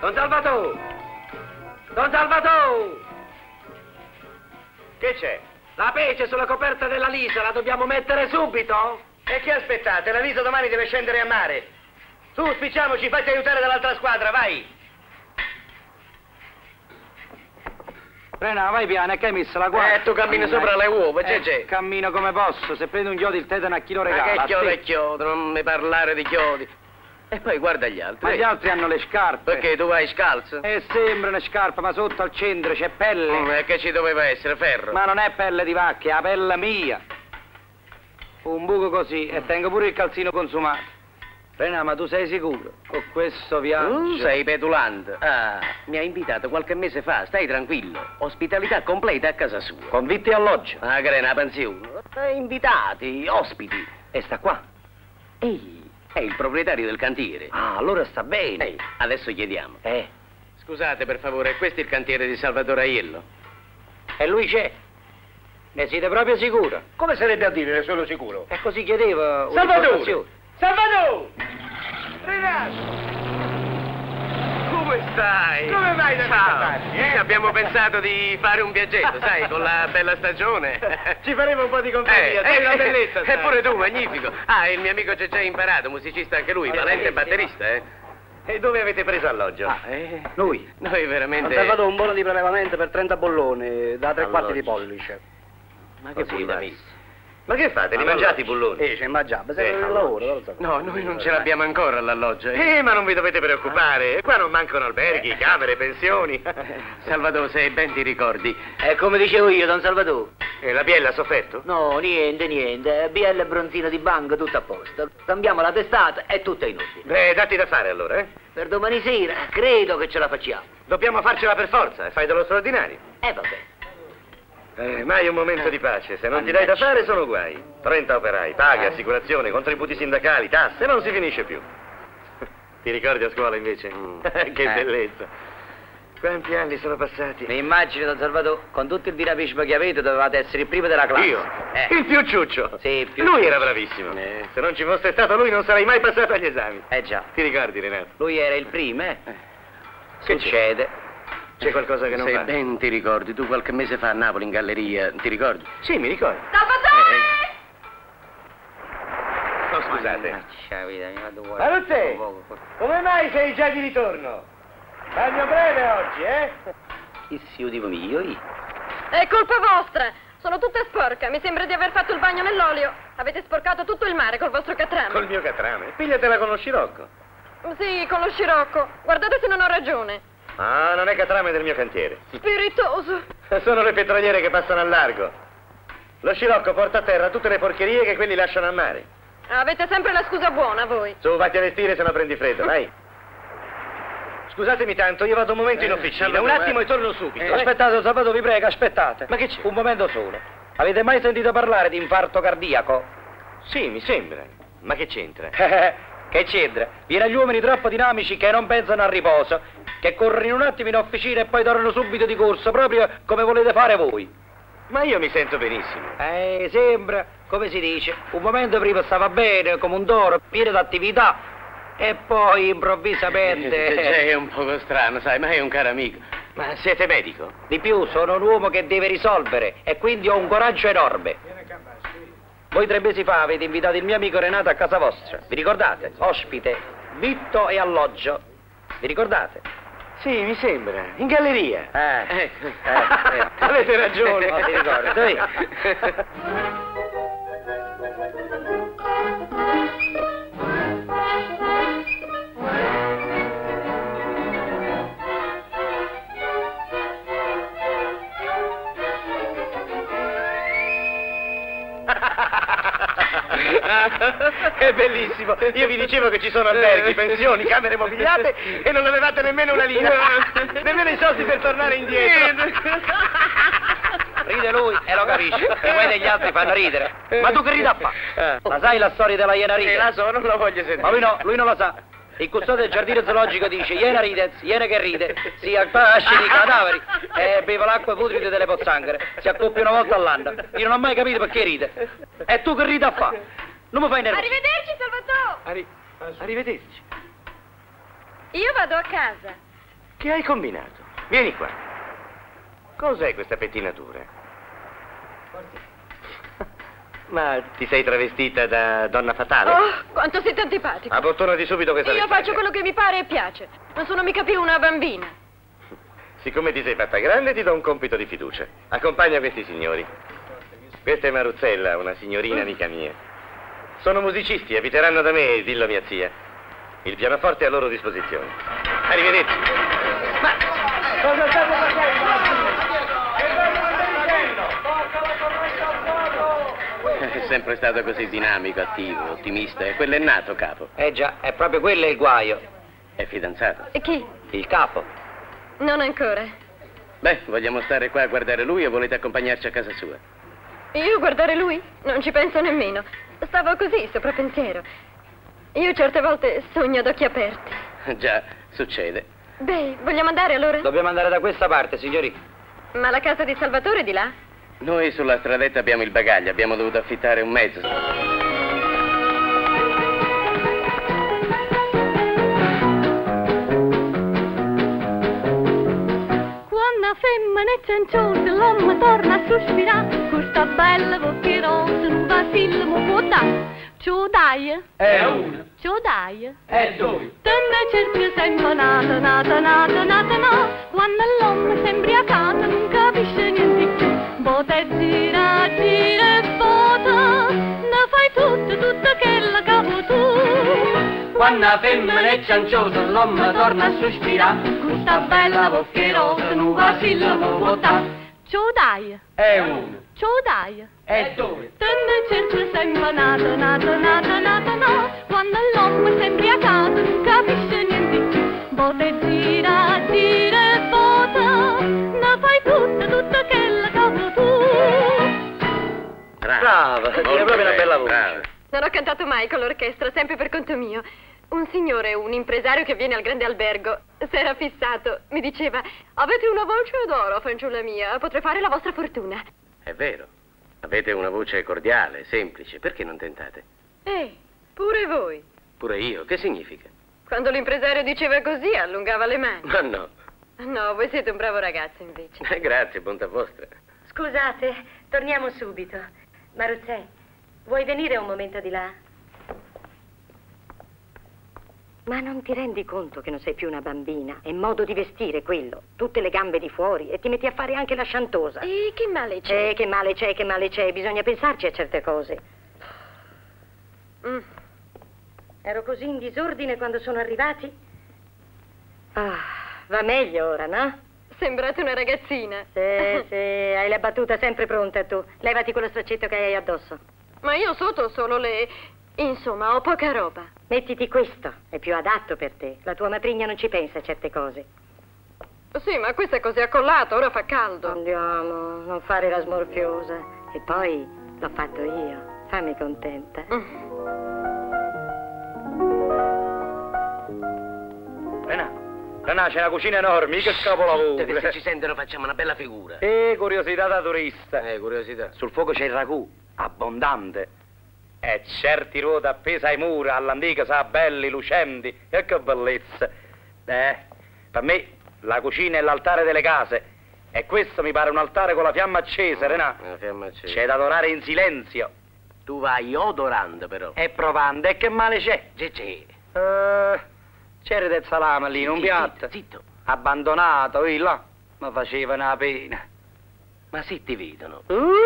Don Salvatore! Don Salvatore! Che c'è? La pece sulla coperta della Lisa, la dobbiamo mettere subito? E che aspettate? La Lisa domani deve scendere a mare. Su, spicciamoci, fatti aiutare dall'altra squadra, vai! Frena, vai piano, che hai messo la guardia? Tu cammini sopra le uova, c'è. Cammino come posso, se prendo un chiodo il tetano a chi lo Ma regala. che chiodo è chiodo, non mi parlare di chiodi. E poi guarda gli altri. Ma gli altri hanno le scarpe. Perché tu vai scalzo? Sembra una scarpa, ma sotto al centro c'è pelle. E che ci doveva essere, ferro? Ma non è pelle di vacca, è la pelle mia. Un buco così e tengo pure il calzino consumato. Frena, ma tu sei sicuro? Con questo viaggio... sei petulante. Ah, mi ha invitato qualche mese fa, stai tranquillo. Ospitalità completa a casa sua. Con vitto e alloggio. Ah, che è una pensione. Invitati, ospiti. E sta qua? Ehi, è il proprietario del cantiere. Ah, allora sta bene. Ehi, adesso chiediamo. Eh. Scusate, per favore, questo è il cantiere di Salvatore Aiello? E lui c'è? Ne siete proprio sicuro? Come sarebbe a dire, ne sono sicuro? E così chiedevo... Salvatore! Salvatore! Renato! Come stai? Come vai da parti? Abbiamo pensato di fare un viaggetto, sai, con la bella stagione. Ci faremo un po' di compagnia, sei una bellezza. Eppure tu, magnifico. Ah, il mio amico c'è già imparato, musicista anche lui, valente batterista, E dove avete preso alloggio? Lui. Noi veramente... Ho salvato un buono di prelevamento per 30 bolloni, da 3/4 di pollice. Ma che bulloni? Ma che fate? Li mangiate i bulloni? C'è mangiato, serve il lavoro, lo so. No, noi non ce l'abbiamo ancora all'alloggio. Ma non vi dovete preoccupare. Qua non mancano alberghi, camere, pensioni. Salvatore, se ben ti ricordi. Come dicevo io, Don Salvatore. E la biella ha sofferto? No, niente. Biella e bronzino di banco, tutto a posto. Cambiamo la testata e tutto è in ordine. Datti da fare allora, eh? Per domani sera credo che ce la facciamo. Dobbiamo farcela per forza, fai dello straordinario. Vabbè. Mai un momento di pace, se non ti dai da fare sono guai. 30 operai, paghe, assicurazione, contributi sindacali, tasse, non si finisce più. Ti ricordi a scuola invece? Che bellezza. Quanti anni sono passati? Mi immagino, Don Salvatore, con tutto il dinamismo che avete dovevate essere il primo della classe. Io? Il più ciuccio. Sì, più. Lui era bravissimo. Se non ci fosse stato lui non sarei mai passato agli esami. Già. Ti ricordi, Renato? Lui era il primo, Che succede? C'è qualcosa che non Se va? ben ti ricordi, tu qualche mese fa a Napoli in galleria, ti ricordi? Sì, mi ricordo. Salvatore! No, scusate. Salute! Salute! Come mai sei già di ritorno? Bagno breve oggi, Che si udivo io? È colpa vostra! Sono tutta sporca, mi sembra di aver fatto il bagno nell'olio. Avete sporcato tutto il mare col vostro catrame. Col mio catrame? Pigliatela con lo scirocco. Sì, con lo scirocco. Guardate se non ho ragione. Ah, non è catrame del mio cantiere. Spiritoso. Sono le petroliere che passano al largo. Lo scirocco porta a terra tutte le porcherie che quelli lasciano a mare. Avete sempre la scusa buona, voi. Su, vatti a vestire se no prendi freddo, vai. Scusatemi tanto, io vado un momento in officina. Un attimo e torno subito. Aspettate, Salvatore, vi prego, aspettate. Ma che c'è? Un momento solo. Avete mai sentito parlare di infarto cardiaco? Sì, mi sembra. Ma che c'entra? Che c'entra? Viene agli uomini troppo dinamici che non pensano al riposo, che corrono in un attimo in officina e poi tornano subito di corso, proprio come volete fare voi. Ma io mi sento benissimo. Sembra, come si dice, un momento prima stava bene, come un toro, pieno d'attività, e poi improvvisamente... È un poco strano, sai, ma è un caro amico. Ma siete medico? Di più, sono un uomo che deve risolvere e quindi ho un coraggio enorme. Voi 3 mesi fa avete invitato il mio amico Renato a casa vostra, vi ricordate? Ospite, vitto e alloggio, vi ricordate? Sì, mi sembra. In galleria. Avete ragione. No, ti ricordo. È bellissimo. Io vi dicevo che ci sono alberghi, pensioni, camere mobiliate e non avevate nemmeno una lira. Nemmeno i soldi per tornare indietro. Ride lui e lo capisce. E poi degli altri fanno ridere. Ma tu che rida a fa? Ma sai la storia della iena ride? La so, non la voglio sentire. Ma lui non la sa. Il custode del giardino zoologico dice iena ride, iena che ride, si accascia di cadaveri e beve l'acqua putrida delle pozzanghere, si accoppia una volta all'anno. Io non ho mai capito perché ride. E tu che ride a fa? Non mi fai nervoso. Arrivederci, Salvatore. Arrivederci. Io vado a casa. Che hai combinato? Vieni qua. Cos'è questa pettinatura? Ma ti sei travestita da donna fatale? Oh, quanto siete antipatico. Abbottonati subito questa Io vestaglia. faccio quello che mi pare e piace. Non sono mica più una bambina. Siccome ti sei fatta grande, ti do un compito di fiducia. Accompagna questi signori. Questa è Maruzzella, una signorina amica mia. Sono musicisti, abiteranno da me, dillo a mia zia. Il pianoforte è a loro disposizione. Arrivederci. Ma cosa state facendo? È sempre stato così dinamico, attivo, ottimista. E quello è nato, capo. Già, è proprio quello il guaio. È fidanzato. E chi? Il capo. Non ancora. Beh, vogliamo stare qua a guardare lui o volete accompagnarci a casa sua? Io guardare lui? Non ci penso nemmeno. Stavo così, sopra pensiero. Io certe volte sogno ad occhi aperti. Già, succede. Beh, vogliamo andare allora? Dobbiamo andare da questa parte, signori. Ma la casa di Salvatore è di là? Noi sulla stradetta abbiamo il bagaglio, abbiamo dovuto affittare un mezzo. Quando femmina e ciancione l'uomo torna a sospirare, questa bella vocchierosa un vasillo mi può dare. Ciò dai? È una. Ciò dai? È due. Tenne cerchio sempre nata, quando l'uomo si imbriacato non capisce niente più. Bote gira, gira e vota, ne fai tutto che la capo tu. Quando la femmina è cianciosa, l'uomo torna a sospirare. Questa bella vocchierosa un vasillo mi può dare. Ciò dai? È una. Ciò dai? È due. Tenne cerchio sempre nata, quando l'uomo si imbriacato non capisce niente più. Bote gira, gira e vota, ne fai tutto che la capo tu. Brava, Molto tiene proprio una bene, bella voce. brava. Non ho cantato mai con l'orchestra, sempre per conto mio. Un signore, un impresario che viene al grande albergo, s'era fissato. Mi diceva, avete una voce d'oro, fanciulla mia, potrei fare la vostra fortuna. È vero. Avete una voce cordiale, semplice. Perché non tentate? Pure voi. Pure io. Che significa? Quando l'impresario diceva così, allungava le mani. Ma no. No, voi siete un bravo ragazzo, invece. Grazie, bontà vostra. Scusate, torniamo subito. Maruzzè, vuoi venire un momento di là? Ma non ti rendi conto che non sei più una bambina? È modo di vestire quello. Tutte le gambe di fuori e ti metti a fare anche la sciantosa. E che male c'è? Che male c'è. Bisogna pensarci a certe cose. Ero così in disordine quando sono arrivati. Va meglio ora, no? Sembrate una ragazzina. Sì, hai la battuta sempre pronta tu. Levati quello straccetto che hai addosso. Ma io sotto ho solo le... Insomma, ho poca roba. Mettiti questo, è più adatto per te. La tua matrigna non ci pensa a certe cose. Sì, ma questa è così accollata, ora fa caldo. Andiamo, non fare la smorfiosa. E poi l'ho fatto io. Fammi contenta. Renà, c'è una cucina enorme, che capolavoro. Che se ci sentono facciamo una bella figura. Curiosità da turista. Curiosità. Sul fuoco c'è il ragù, abbondante. E certi ruote appese ai muri, all'antica, sa, belli, lucenti. E che bellezza. Per me la cucina è l'altare delle case. E questo mi pare un altare con la fiamma accesa, Renà. La fiamma accesa. C'è da adorare in silenzio. Tu vai odorando, però. E provando, e che male c'è? C'era del salame lì in un piatto. Zitto. Abbandonato, là. Mi faceva una pena. Ma se ti vedono.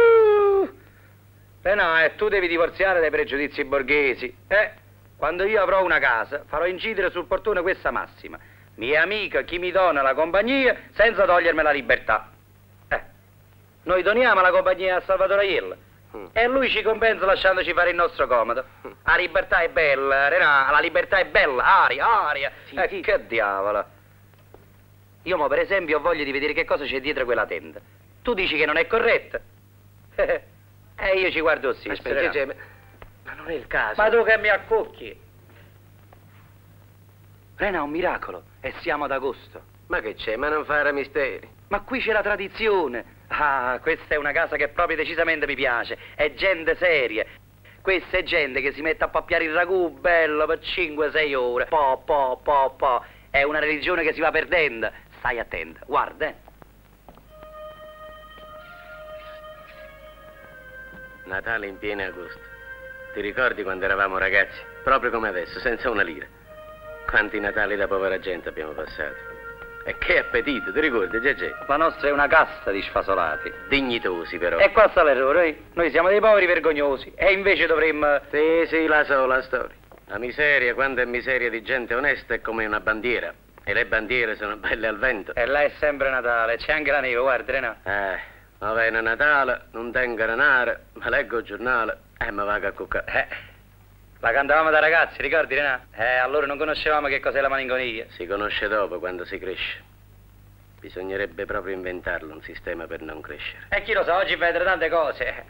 No, tu devi divorziare dai pregiudizi borghesi. Quando io avrò una casa, farò incidere sul portone questa massima. Mia amica, chi mi dona la compagnia senza togliermi la libertà. Noi doniamo la compagnia a Salvatore Aiello. E lui ci compensa lasciandoci fare il nostro comodo. La libertà è bella, Renà, la libertà è bella, aria. Sì. Che diavolo. Io mo per esempio ho voglia di vedere che cosa c'è dietro quella tenda. Tu dici che non è corretta? Io ci guardo sì. Aspetta, ma non è il caso. Ma tu che mi accocchi? Renà, è un miracolo. E siamo ad agosto. Ma che c'è? Ma non fare misteri. Ma qui c'è la tradizione. Questa è una casa che proprio decisamente mi piace. È gente seria. Questa è gente che si mette a pappiare il ragù bello per 5-6 ore. Po. È una religione che si va perdendo. Stai attenta, guarda. Natale in pieno agosto. Ti ricordi quando eravamo ragazzi? Proprio come adesso, senza una lira. Quanti Natali da povera gente abbiamo passato. E che appetito, ti ricordi, Gegè? La nostra è una casta di sfasolati. Dignitosi, però. E qua sta l'errore, eh? Noi siamo dei poveri vergognosi e invece dovremmo... Sì, la so la storia. La miseria, quando è miseria di gente onesta, è come una bandiera. E le bandiere sono belle al vento. E là è sempre Natale, c'è anche la neve, guarda, Renato. Va bene Natale, non tengo denaro, ma leggo il giornale e mi vado a cuccare. La cantavamo da ragazzi, ricordi, Renato? Allora non conoscevamo che cos'è la malinconia. Si conosce dopo, quando si cresce. Bisognerebbe proprio inventarlo, un sistema per non crescere. E chi lo sa, oggi vedrà tante cose.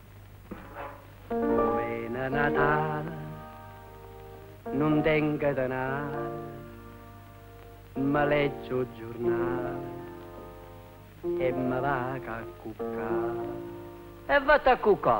Buona Natale, non tengo denaro, ma leggo il giornale e mi vado a cuccare. E vatti a cuccare.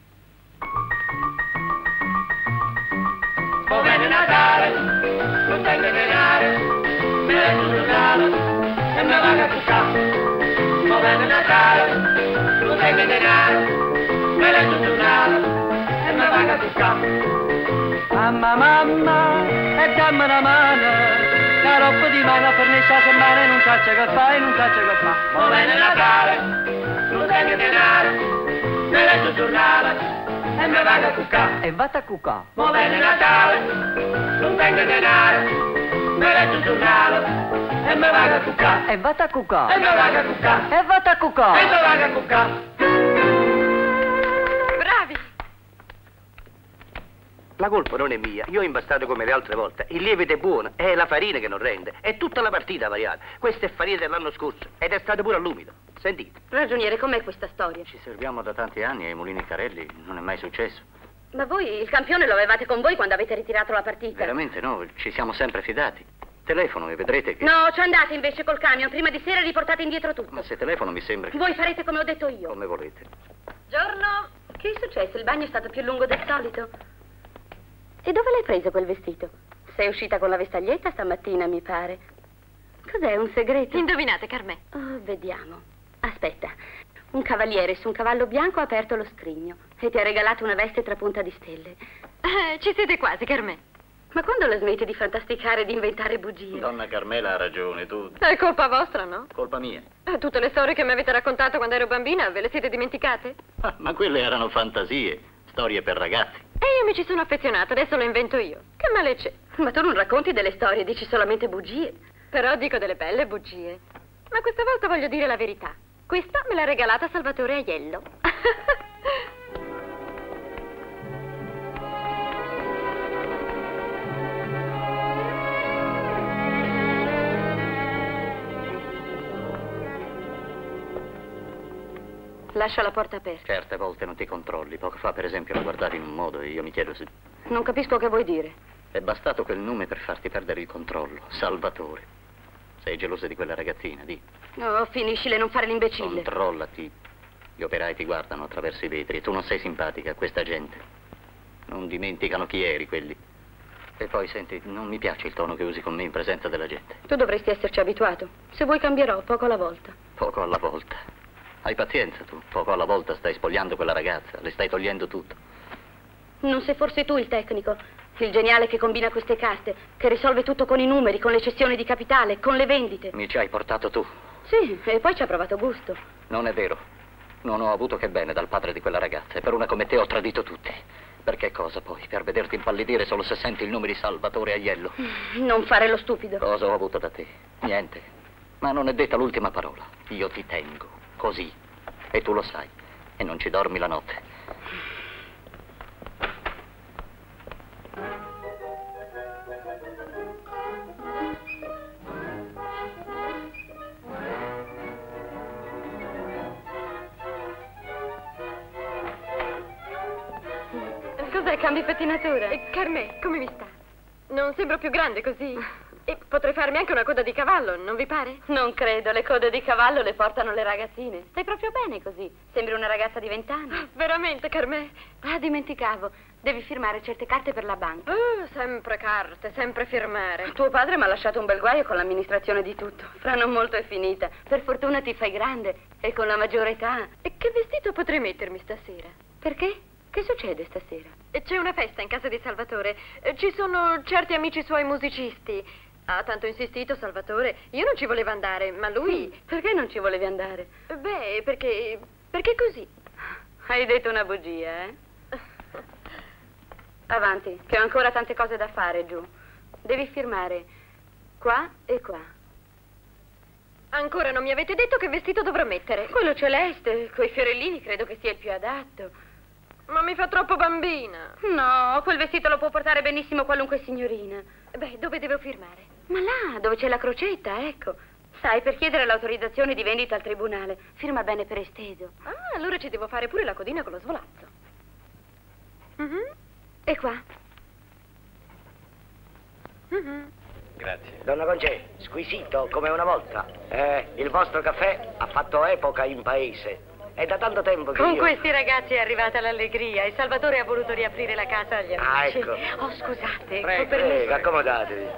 Buon Natale, non tengo denaro, mi leggo il giornale e mi vado a cuccare. Buon Natale, non tengo denaro, mi leggo il giornale e mi vado a cuccare. Mamma, e dammi una mano, la roba di mano per questa settimana e non so che fai, non so che fa. Buon Natale, non tengo denaro, mi leggo il giornale e mi vado a cuccare. E vatti a cuccare. Buon Natale, non tengo denaro, mi leggo il giornale e mi vado a cuccare. E vatti a cuccare. E mi vado a cuccare. E vatti a cuccare. E mi vado a cuccare. Bravi! La colpa non è mia, io ho imbastato come le altre volte. Il lievito è buono, è la farina che non rende. È tutta la partita variata. Questa è farina dell'anno scorso ed è stata pure all'umido. Sentite. Ragioniere, com'è questa storia? Ci serviamo da tanti anni ai mulini Carelli, non è mai successo. Ma voi il campione lo avevate con voi quando avete ritirato la partita? Veramente no, ci siamo sempre fidati. Telefono e vedrete che... No, ci andate invece col camion, prima di sera riportate indietro tutto. Ma se telefono mi sembra che... Voi farete come ho detto io. Come volete. Giorno! Che è successo? Il bagno è stato più lungo del solito? E dove l'hai preso quel vestito? Sei uscita con la vestaglietta stamattina, mi pare. Cos'è, un segreto? Indovinate, Carmè. Oh, vediamo. Aspetta. Un cavaliere su un cavallo bianco ha aperto lo scrigno e ti ha regalato una veste trapunta di stelle. Ci siete quasi, Carmè. Ma quando la smette di fantasticare e di inventare bugie? Donna Carmela ha ragione, tu... È colpa vostra, no? Colpa mia. Tutte le storie che mi avete raccontato quando ero bambina, ve le siete dimenticate? Ma quelle erano fantasie, storie per ragazzi. E io mi ci sono affezionata, adesso lo invento io. Che male c'è? Ma tu non racconti delle storie, dici solamente bugie. Però dico delle belle bugie. Ma questa volta voglio dire la verità. Questa me l'ha regalata Salvatore Aiello. Lascia la porta aperta. Certe volte non ti controlli. Poco fa, per esempio, la guardavi in un modo e io mi chiedo se... Non capisco che vuoi dire. È bastato quel nome per farti perdere il controllo. Salvatore. Sei gelosa di quella ragazzina, di? Oh, finiscile, non fare l'imbecille. Controllati. Gli operai ti guardano attraverso i vetri e tu non sei simpatica a questa gente. Non dimenticano chi eri, quelli. E poi, senti, non mi piace il tono che usi con me in presenza della gente. Tu dovresti esserci abituato. Se vuoi cambierò, poco alla volta. Poco alla volta. Hai pazienza tu. Poco alla volta stai spogliando quella ragazza. Le stai togliendo tutto. Non sei forse tu il tecnico? Il geniale che combina queste caste, che risolve tutto con i numeri, con le cessioni di capitale, con le vendite. Mi ci hai portato tu. Sì, e poi ci ha provato gusto. Non è vero. Non ho avuto che bene dal padre di quella ragazza e per una come te ho tradito tutti. Per che cosa poi? Per vederti impallidire solo se senti il nome di Salvatore Aiello. Non fare lo stupido. Cosa ho avuto da te? Niente. Ma non è detta l'ultima parola. Io ti tengo. Così. E tu lo sai. E non ci dormi la notte. Cos'è, cambi pettinatura? Carmè, come mi sta? Non sembro più grande così? E potrei farmi anche una coda di cavallo, non vi pare? Non credo, le code di cavallo le portano le ragazzine. Stai proprio bene così. Sembri una ragazza di 20 anni. Veramente, Carmè? Ah, dimenticavo. Devi firmare certe carte per la banca. Sempre carte, sempre firmare. Tuo padre mi ha lasciato un bel guaio con l'amministrazione di tutto. Fra non molto è finita. Per fortuna ti fai grande e con la maggiore età. E che vestito potrei mettermi stasera? Perché? Che succede stasera? C'è una festa in casa di Salvatore. Ci sono certi amici suoi musicisti. Ha tanto insistito Salvatore. Io non ci volevo andare, ma lui... Perché non ci volevi andare? Beh, perché così. Hai detto una bugia, eh? Avanti, che ho ancora tante cose da fare giù. Devi firmare qua e qua. Ancora non mi avete detto che vestito dovrò mettere. Quello celeste, coi fiorellini, credo che sia il più adatto. Ma mi fa troppo bambina. No, quel vestito lo può portare benissimo qualunque signorina. Beh, dove devo firmare? Ma là, dove c'è la crocetta, ecco. Sai, per chiedere l'autorizzazione di vendita al tribunale, firma bene per esteso. Ah, allora ci devo fare pure la codina con lo svolazzo. E qua? Grazie. Donna Concè, squisito come una volta. Il vostro caffè ha fatto epoca in paese. È da tanto tempo che Con questi ragazzi è arrivata l'allegria e Salvatore ha voluto riaprire la casa agli amici. ecco. Oh, scusate. Prego, accomodatevi.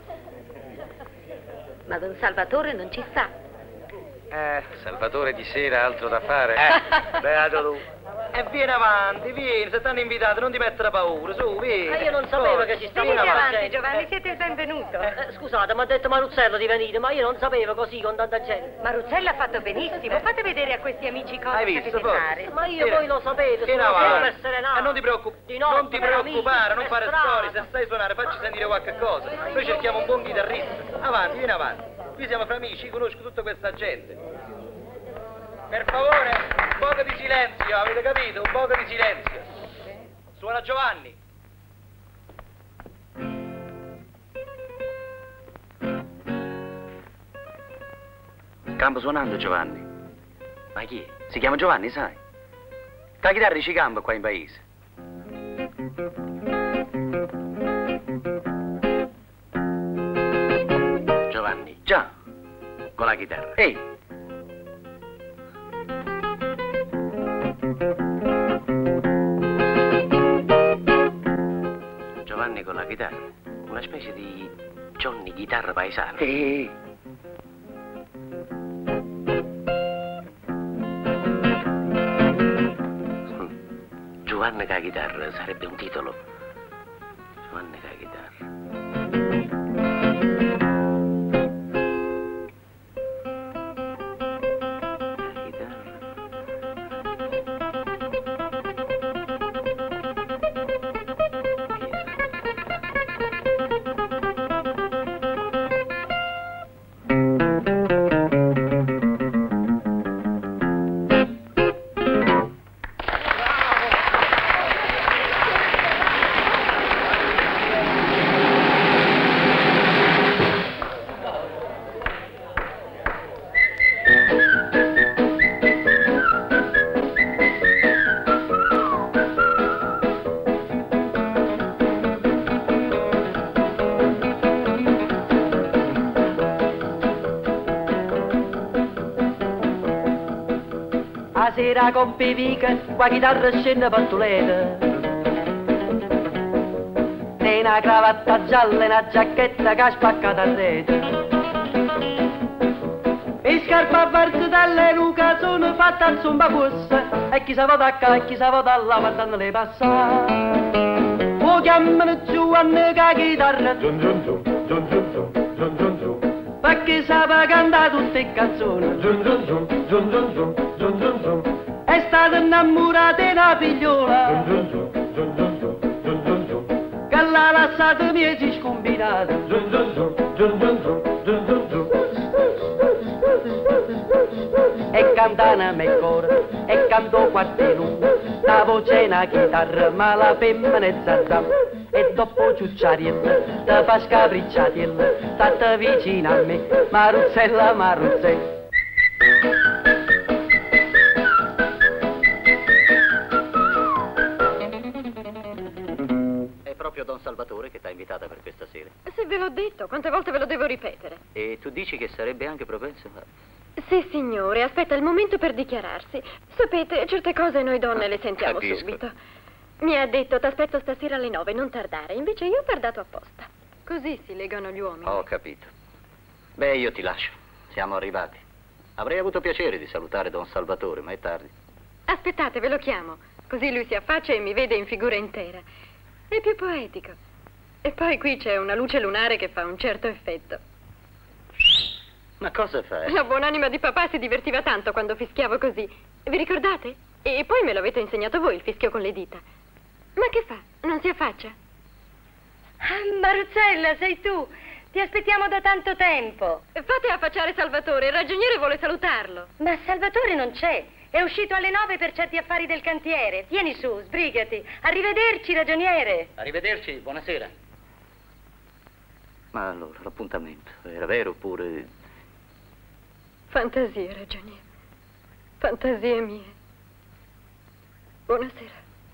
Ma don Salvatore non ci sta. Salvatore di sera, altro da fare. Beato tu. E vieni avanti, vieni, se t'hanno invitato, non ti mettere paura, su, vieni. Ma io non sapevo che ci stava Vieni avanti, Giovanni, siete il benvenuto. Scusate, mi ha detto Maruzzello di venire, ma io non sapevo così con tanta gente. Maruzzello ha fatto benissimo, fate vedere a questi amici cosa Hai sapete visto, poi? fare. Ma io voi lo sapete, Vieni sono avanti. per serenare. E non ti Di preoccupare, amici, non fare per strada. storie, se sai suonare facci sentire qualche cosa. Noi cerchiamo un buon chitarrista. Avanti, vieni avanti. Qui siamo fra amici, conosco tutta questa gente. Per favore, un poco di silenzio, avete capito? Un poco di silenzio. Suona Giovanni. Campo suonando Giovanni. Ma chi è? Si chiama Giovanni, sai? La chitarra ci campa qua in paese. Giovanni. Già. Con la chitarra. Ehi. Giovanni con la chitarra. Una specie di Johnny chitarra paesano. Giovanni con la chitarra sarebbe un titolo. Giovanni con la chitarra. Sera con Pivica, qua chitarra scende pantuleta. E una cravatta gialla e una giacchetta che ha spaccato a rete. E scarpa verde dalle nuca sono fatta al zumba bussa. E chi sa va da qua e chi sa va da là guardando le passare. Lo chiamano Giovanni con la chitarra. Perché sapeva cantare tutte le canzoni. È stata innamorata di una figliola che l'ha lasciata miezi scombinata. E cantana me cora e cantò quartiere, la voce è una chitarra ma la femmina è zazzam. E dopo ciucciariella, te fa scapricciatiella, state vicino a me, Maruzzella, Maruzzella. È proprio Don Salvatore che t'ha invitata per questa sera. Se ve l'ho detto, quante volte ve lo devo ripetere? E tu dici che sarebbe anche propenso a... Sì, signore, aspetta il momento per dichiararsi. Sapete, certe cose noi donne le sentiamo Capisco. subito. Mi ha detto, t'aspetto stasera alle 9, non tardare. Invece io ho tardato apposta. Così si legano gli uomini. Ho capito. Beh, io ti lascio. Siamo arrivati. Avrei avuto piacere di salutare Don Salvatore, ma è tardi. Aspettate, ve lo chiamo. Così lui si affaccia e mi vede in figura intera. È più poetico. E poi qui c'è una luce lunare che fa un certo effetto. Ma cosa fai? La buonanima di papà si divertiva tanto quando fischiavo così. Vi ricordate? E poi me l'avete insegnato voi, il fischio con le dita. Ma che fa? Non si affaccia? Ah, Maruzzella, sei tu. Ti aspettiamo da tanto tempo. Fate affacciare Salvatore, il ragioniere vuole salutarlo. Ma Salvatore non c'è. È uscito alle 9 per certi affari del cantiere. Vieni su, sbrigati. Arrivederci, ragioniere. Arrivederci, buonasera. Ma allora, l'appuntamento era vero oppure... Fantasie, ragioniere. Fantasie mie. Buonasera.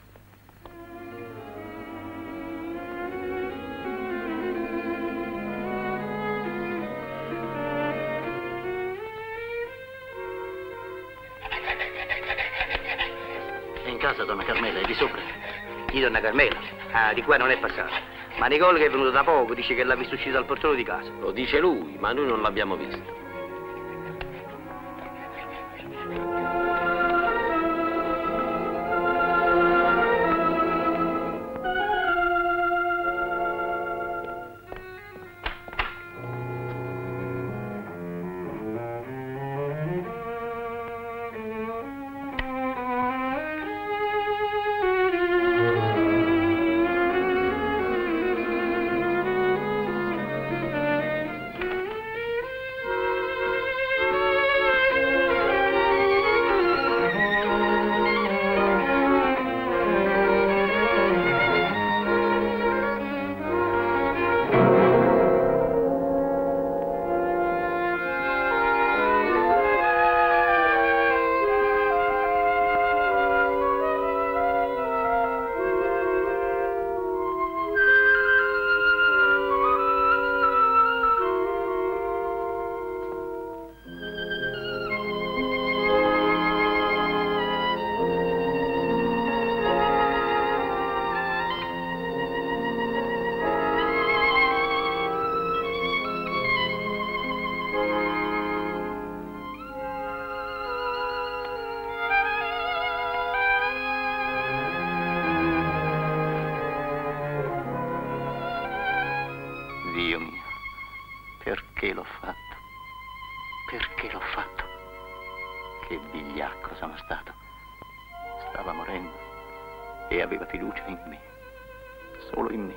È in casa, donna Carmela, è di sopra. Chi, donna Carmela? Ah, di qua non è passata. Ma Nicole, che è venuto da poco, dice che l'ha visto uscire dal portone di casa. Lo dice lui, ma noi non l'abbiamo visto. Dio mio, perché l'ho fatto? Perché l'ho fatto? Che vigliacco sono stato. Stava morendo e aveva fiducia in me, solo in me.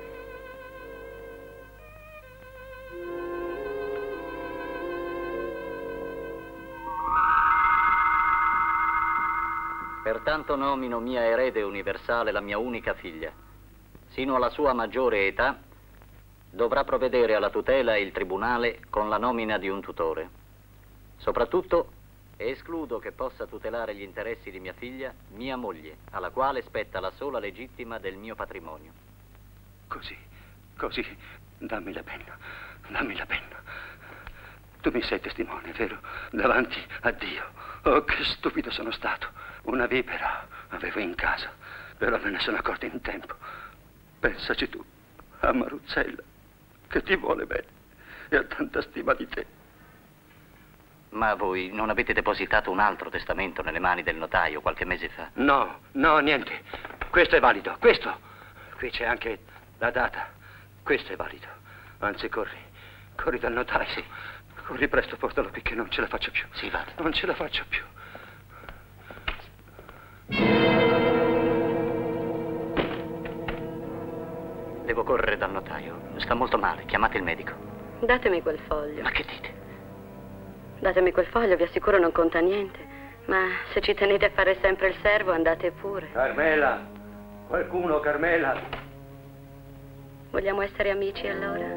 Pertanto nomino mia erede universale la mia unica figlia. Sino alla sua maggiore età dovrà provvedere alla tutela il tribunale con la nomina di un tutore. Soprattutto escludo che possa tutelare gli interessi di mia figlia, mia moglie, alla quale spetta la sola legittima del mio patrimonio. Così, dammi la penna, dammi la penna. Tu mi sei testimone, vero? Davanti a Dio. Oh, che stupido sono stato. Una vipera avevo in casa, però me ne sono accorto in tempo. Pensaci tu a Maruzzella, che ti vuole bene e ha tanta stima di te. Ma voi non avete depositato un altro testamento nelle mani del notaio qualche mese fa? No, niente. Questo è valido, questo. Qui c'è anche la data. Questo è valido. Anzi, corri dal notaio. Sì. Corri presto, portalo qui che non ce la faccio più. Sì, vado. Non ce la faccio più. Devo correre dal notaio. Sta molto male, chiamate il medico. Datemi quel foglio. Ma che dite? Datemi quel foglio, vi assicuro non conta niente. Ma se ci tenete a fare sempre il servo, andate pure. Carmela! Qualcuno, Carmela! Vogliamo essere amici allora?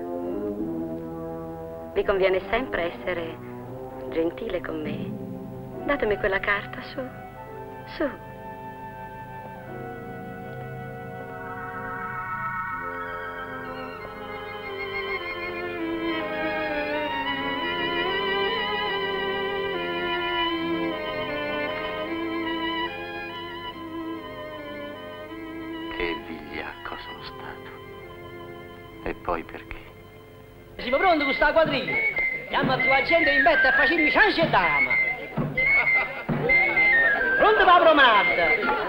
Vi conviene sempre essere gentile con me. Datemi quella carta, su. Su. E poi perché? Siamo pronti con questa quadriglia. Andiamo a trovare gente in vetta e facciamo i cianci e dama. Pronto per la promenade?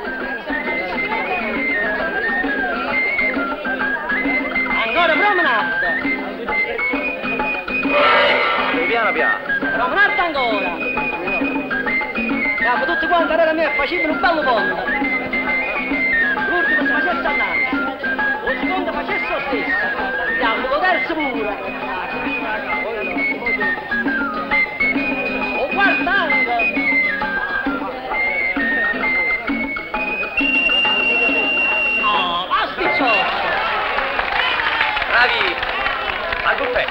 Ancora promenade. Piano piano. Promenade ancora. Andiamo tutti quanti a me e facciamo un bello ponte. L'ultimo si facesse all'altro. Lo secondo facesse lo stesso. Andiamo, lo terzo pure. Lo quarto anche. Oh, basti ciò. Bravi. Al buffet.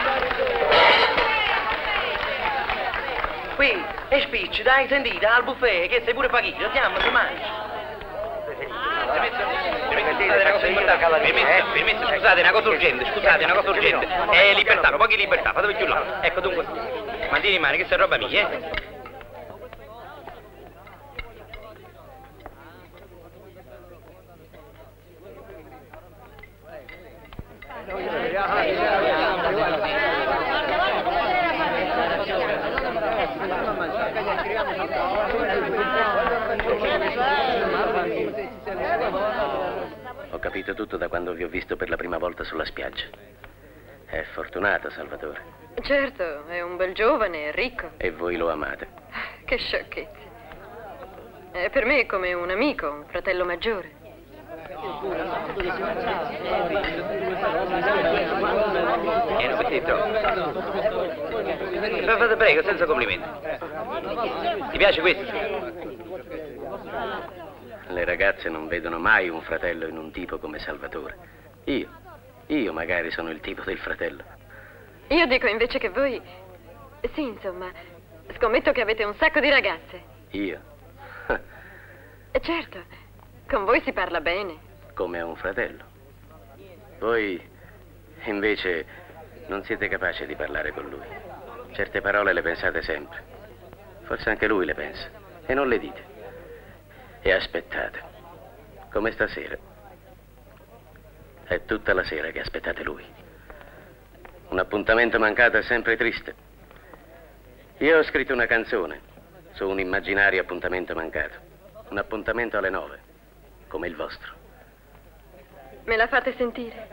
Qui, e spicci, dai, sentite, al buffet, che sei pure pagino, andiamo, si mangia. Permesso, scusate, una cosa urgente, libertà, un po' di libertà, fatevi più là. Ecco, dunque, mantieni in mano, che sta roba mia, Ho capito tutto da quando vi ho visto per la prima volta sulla spiaggia. È fortunato, Salvatore. Certo, è un bel giovane, è ricco. E voi lo amate. Che sciocchezza. Per me è come un amico, un fratello maggiore. Non mettete fate prego, senza complimenti. Ti piace questo? Le ragazze non vedono mai un fratello in un tipo come Salvatore. Io magari sono il tipo del fratello. Io dico invece che voi... Sì, insomma, scommetto che avete un sacco di ragazze. Io? Certo, con voi si parla bene. Come a un fratello. Voi, invece, non siete capaci di parlare con lui. Certe parole le pensate sempre. Forse anche lui le pensa. E non le dite. E aspettate. Come stasera. È tutta la sera che aspettate lui. Un appuntamento mancato è sempre triste. Io ho scritto una canzone su un immaginario appuntamento mancato. Un appuntamento alle 9, come il vostro. Me la fate sentire?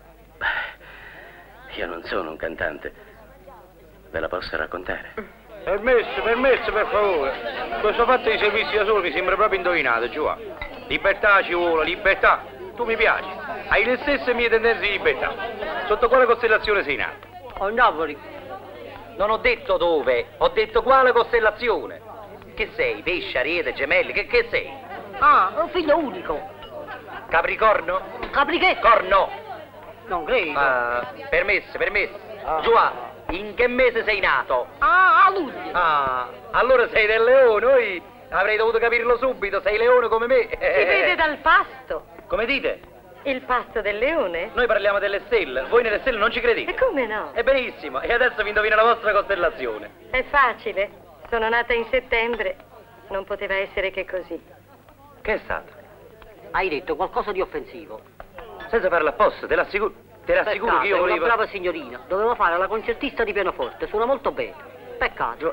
Io non sono un cantante. Ve la posso raccontare? Permesso, per favore. Questo fatto di servizi da solo mi sembra proprio indovinato, Giovanni. Libertà ci vuole, libertà. Tu mi piaci. Hai le stesse mie tendenze di libertà. Sotto quale costellazione sei nato? A Napoli. Non ho detto dove, ho detto quale costellazione. Che sei? Pesce, Ariete, Gemelli, che sei? Ah, un figlio unico. Capricorno? Caprichetto? Corno! Non credo. Permesso. Giovanni, in che mese sei nato? A luglio. Allora sei del leone, oi? Avrei dovuto capirlo subito, sei leone come me. Si vede dal pasto. Come dite? Il pasto del leone? Noi parliamo delle stelle, voi nelle stelle non ci credete. E come no? È benissimo, e adesso vi indovino la vostra costellazione. È facile. Sono nata in settembre. Non poteva essere che così. Che è stato? Hai detto qualcosa di offensivo. Senza farlo apposta, te l'assicuro che io È volevo... una brava signorina. Dovevo fare la concertista di pianoforte. Suona molto bene. Peccato.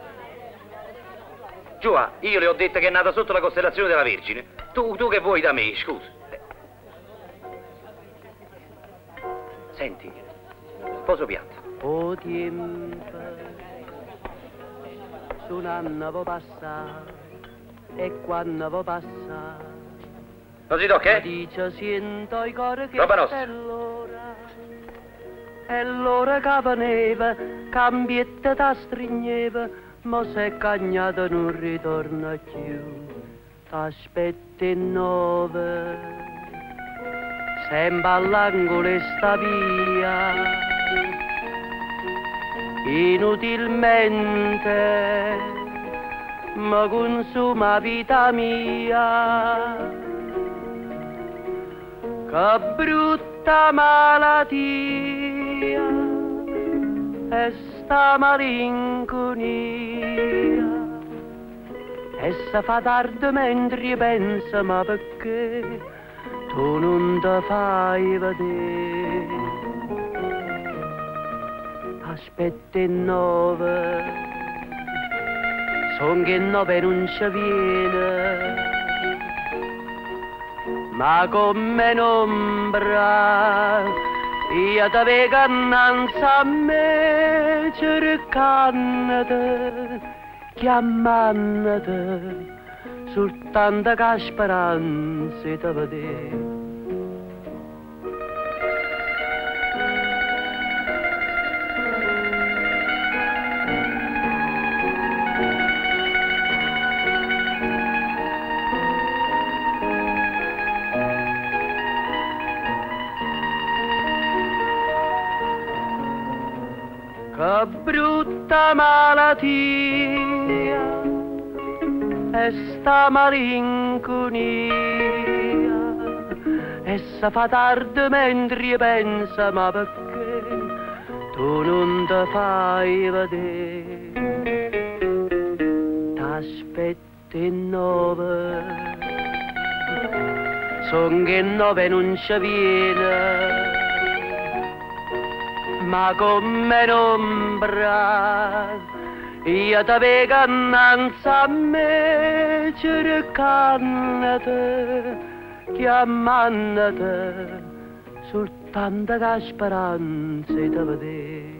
Giova, io le ho detto che è nata sotto la costellazione della Vergine. Tu che vuoi da me, scusa? Senti, poso piatto. O tempo, su un anno può passare, e quando può passare, non si tocca, dice sento i cori che roba nostra. E l'ora che neve, cambietta da strigneva, ma se cagnato non ritorna più, t'aspetta in 9, sempre all'angolo e sta via, inutilmente, ma consuma vita mia. Che brutta malattia è sta malinconia, e se fa tardi mentre pensa, ma perché tu non ti fai vedere? T'aspetto 9, son che 9 non ci viene, ma come un'ombra io ti vedo innanzi a me, cercandoti, chiamandoti, soltanto che speranza ti vedere. Che brutta malattia è sta malinconia, e si fa tardi mentre pensa, ma perché tu non ti fai vedere? T'aspetto 9, son che 9 non ci viene, ma come un'ombra io ti vedo innanzi a me, cercandoti, chiamandoti, soltanto che speranza ti vedere.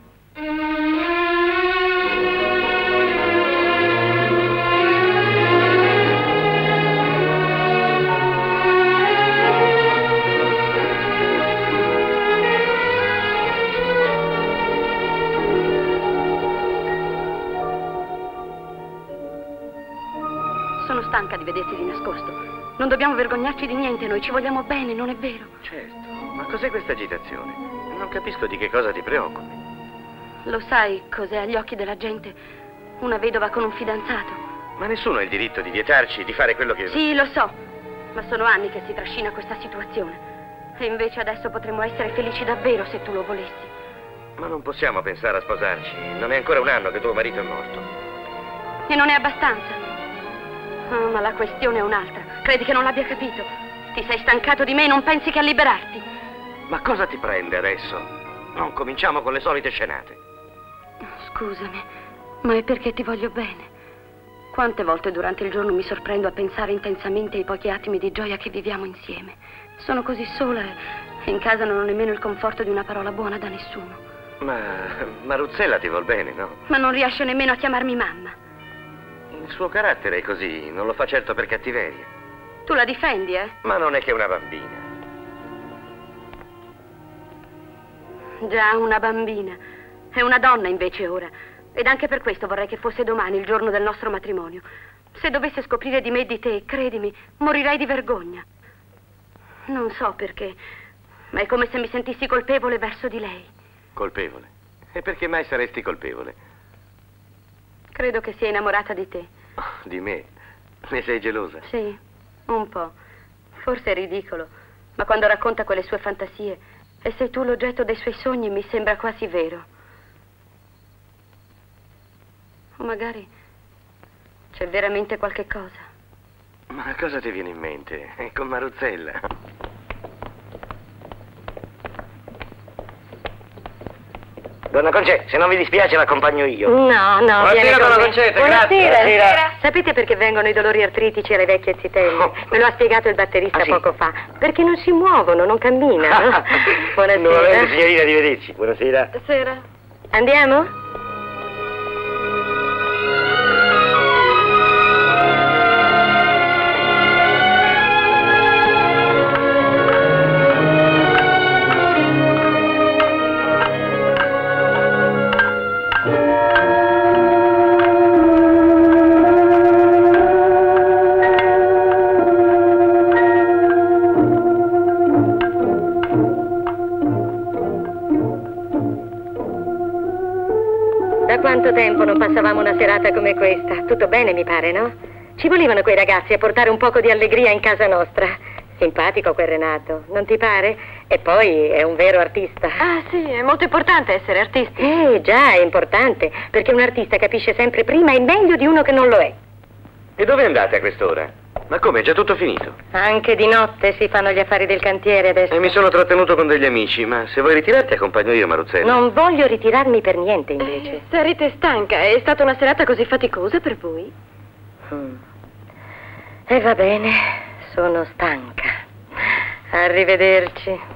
Sono stanca di vederti di nascosto. Non dobbiamo vergognarci di niente, noi ci vogliamo bene, non è vero? Certo, ma cos'è questa agitazione? Non capisco di che cosa ti preoccupi. Lo sai cos'è agli occhi della gente una vedova con un fidanzato? Ma nessuno ha il diritto di vietarci di fare quello che... Sì, lo so, ma sono anni che si trascina questa situazione. E invece adesso potremmo essere felici davvero se tu lo volessi. Ma non possiamo pensare a sposarci. Non è ancora un anno che tuo marito è morto. E non è abbastanza. Oh, ma la questione è un'altra. Credi che non l'abbia capito? Ti sei stancato di me e non pensi che a liberarti? Ma cosa ti prende adesso? Non cominciamo con le solite scenate. Scusami, ma è perché ti voglio bene. Quante volte durante il giorno mi sorprendo a pensare intensamente ai pochi attimi di gioia che viviamo insieme. Sono così sola e in casa non ho nemmeno il conforto di una parola buona da nessuno. Ma Maruzzella ti vuol bene, no? Ma non riesce nemmeno a chiamarmi mamma. Il suo carattere è così, non lo fa certo per cattiveria. Tu la difendi, eh? Ma non è che una bambina. Già, una bambina. È una donna invece ora. Ed anche per questo vorrei che fosse domani, il giorno del nostro matrimonio. Se dovesse scoprire di me e di te, credimi, morirei di vergogna. Non so perché, ma è come se mi sentissi colpevole verso di lei. Colpevole? E perché mai saresti colpevole? Credo che sia innamorata di te. Oh, di me? Ne sei gelosa? Sì, un po'. Forse è ridicolo, ma quando racconta quelle sue fantasie e sei tu l'oggetto dei suoi sogni mi sembra quasi vero. O magari c'è veramente qualche cosa. Ma cosa ti viene in mente? È con Maruzzella. Donna Concetta, se non vi dispiace l'accompagno io. No, Buonasera, donna Concetta, grazie. Buonasera. Sapete perché vengono i dolori artritici alle vecchie zitelle? Me lo ha spiegato il batterista poco fa. Perché non si muovono, non camminano. Buonasera. Nuovamente, signorina, arrivederci. Buonasera. Buonasera. Andiamo? Quanto tempo non passavamo una serata come questa? Tutto bene, mi pare, no? Ci volevano quei ragazzi a portare un poco di allegria in casa nostra. Simpatico quel Renato, non ti pare? E poi è un vero artista. Ah, sì, è molto importante essere artisti. Già, è importante, perché un artista capisce sempre prima e meglio di uno che non lo è. E dove andate a quest'ora? Ma come, è già tutto finito? Anche di notte si fanno gli affari del cantiere adesso. E mi sono trattenuto con degli amici, ma se vuoi ritirarti accompagno io, Maruzzelli. Non voglio ritirarmi per niente, invece. Sarete stanca, è stata una serata così faticosa per voi? E va bene, sono stanca. Arrivederci.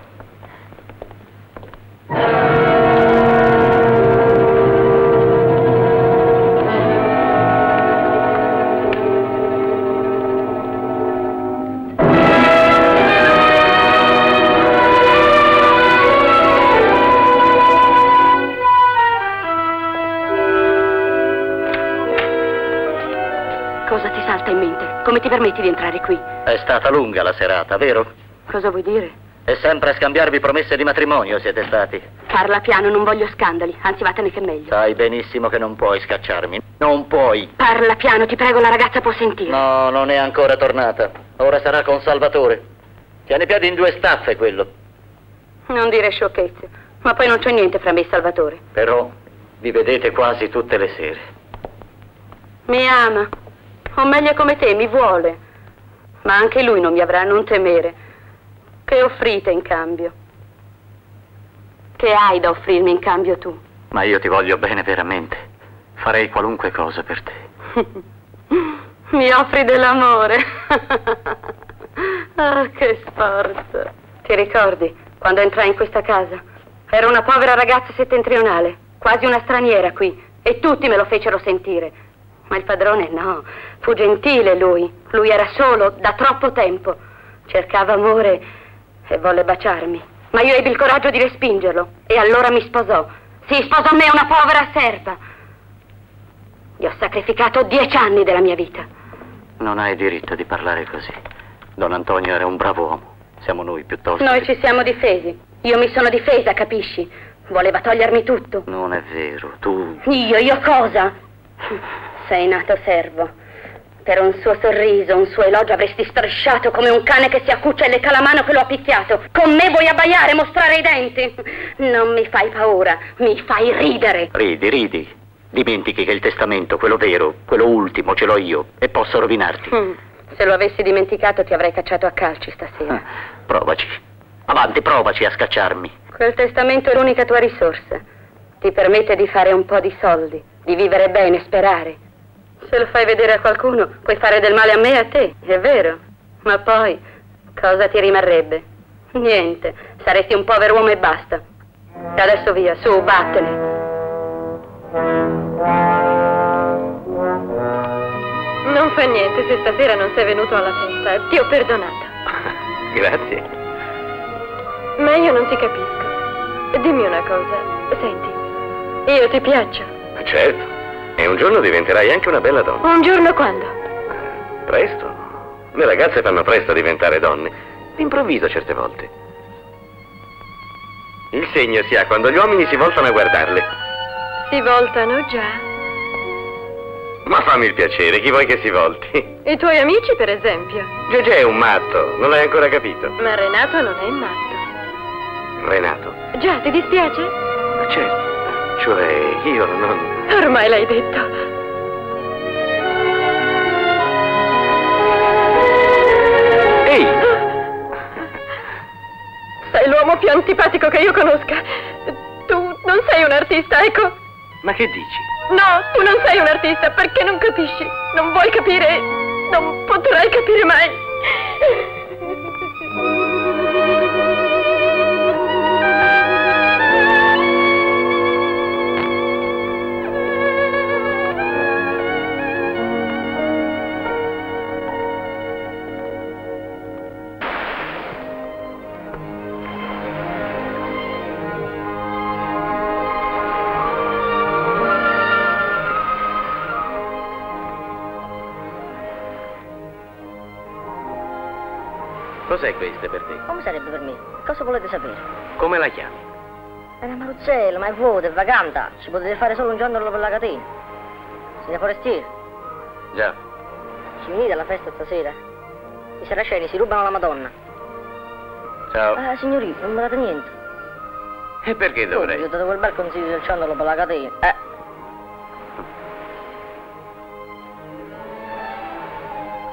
Cosa ti salta in mente? Come ti permetti di entrare qui? È stata lunga la serata, vero? Cosa vuoi dire? E sempre a scambiarvi promesse di matrimonio siete stati. Parla piano, non voglio scandali. Anzi, vattene che è meglio. Sai benissimo che non puoi scacciarmi. Non puoi. Parla piano, ti prego, la ragazza può sentire. No, non è ancora tornata. Ora sarà con Salvatore. Tiene piedi in 2 staffe quello. Non dire sciocchezze. Ma poi non c'è niente fra me e Salvatore. Però vi vedete quasi tutte le sere. Mi ama. O meglio come te, mi vuole. Ma anche lui non mi avrà, non temere. Che offrite in cambio? Che hai da offrirmi in cambio tu? Ma io ti voglio bene veramente. Farei qualunque cosa per te. Mi offri dell'amore. Ah, che sforzo. Ti ricordi quando entrai in questa casa? Ero una povera ragazza settentrionale, quasi una straniera qui, e tutti me lo fecero sentire. Ma il padrone no, fu gentile lui. Lui era solo da troppo tempo. Cercava amore e volle baciarmi. Ma io ebbi il coraggio di respingerlo e allora mi sposò. Si sposò me, una povera serva. Gli ho sacrificato 10 anni della mia vita. Non hai diritto di parlare così. Don Antonio era un bravo uomo. Siamo noi piuttosto. Noi ci siamo difesi. Io mi sono difesa, capisci? Voleva togliermi tutto. Non è vero, tu... Io cosa? Sei nato servo. Per un suo sorriso, un suo elogio avresti strisciato come un cane che si accuccia e lecca la mano che lo ha picchiato. Con me vuoi abbaiare, mostrare i denti? Non mi fai paura, mi fai ridere. Ridi. Dimentichi che il testamento, quello vero, quello ultimo, ce l'ho io e posso rovinarti. Se lo avessi dimenticato ti avrei cacciato a calci stasera. Provaci. Avanti, provaci a scacciarmi. Quel testamento è l'unica tua risorsa. Ti permette di fare un po' di soldi, di vivere bene, sperare. Se lo fai vedere a qualcuno, puoi fare del male a me e a te, è vero. Ma poi, cosa ti rimarrebbe? Niente, saresti un povero uomo e basta. E adesso via, su, vattene. Non fa niente se stasera non sei venuto alla festa, ti ho perdonato. Grazie. Ma io non ti capisco. Dimmi una cosa, senti, io ti piaccio? Certo. E un giorno diventerai anche una bella donna. Un giorno quando? Presto. Le ragazze fanno presto a diventare donne. D'improvviso certe volte. Il segno si ha quando gli uomini si voltano a guardarle. Si voltano già. Ma fammi il piacere, chi vuoi che si volti? I tuoi amici, per esempio. Gegè è un matto, non l'hai ancora capito? Ma Renato non è matto. Renato? Già, ti dispiace? Ma certo, cioè io non... Ormai l'hai detto. Ehi! Sei l'uomo più antipatico che io conosca. Tu non sei un artista, ecco. Ma che dici? No, tu non sei un artista perché non capisci. Non vuoi capire. Non potrai capire mai. Cos'è questa per te? Come sarebbe per me? Cosa volete sapere? Come la chiami? È una Maruzzello, ma è vuoto, è vaganta. Ci potete fare solo un giorno per la catena. Signor forestiere? Già. Ci venite alla festa stasera? I saraceni si rubano la Madonna. Ciao. Ah, signorino, non mi date niente. E perché dovrei? Vi ho dato quel bel consiglio del ciondolo per la catena.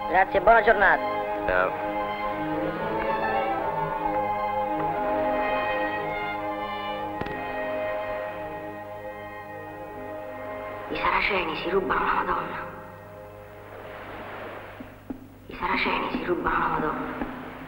Grazie, buona giornata. Ciao. I saraceni si rubano la Madonna. I saraceni si rubano la Madonna.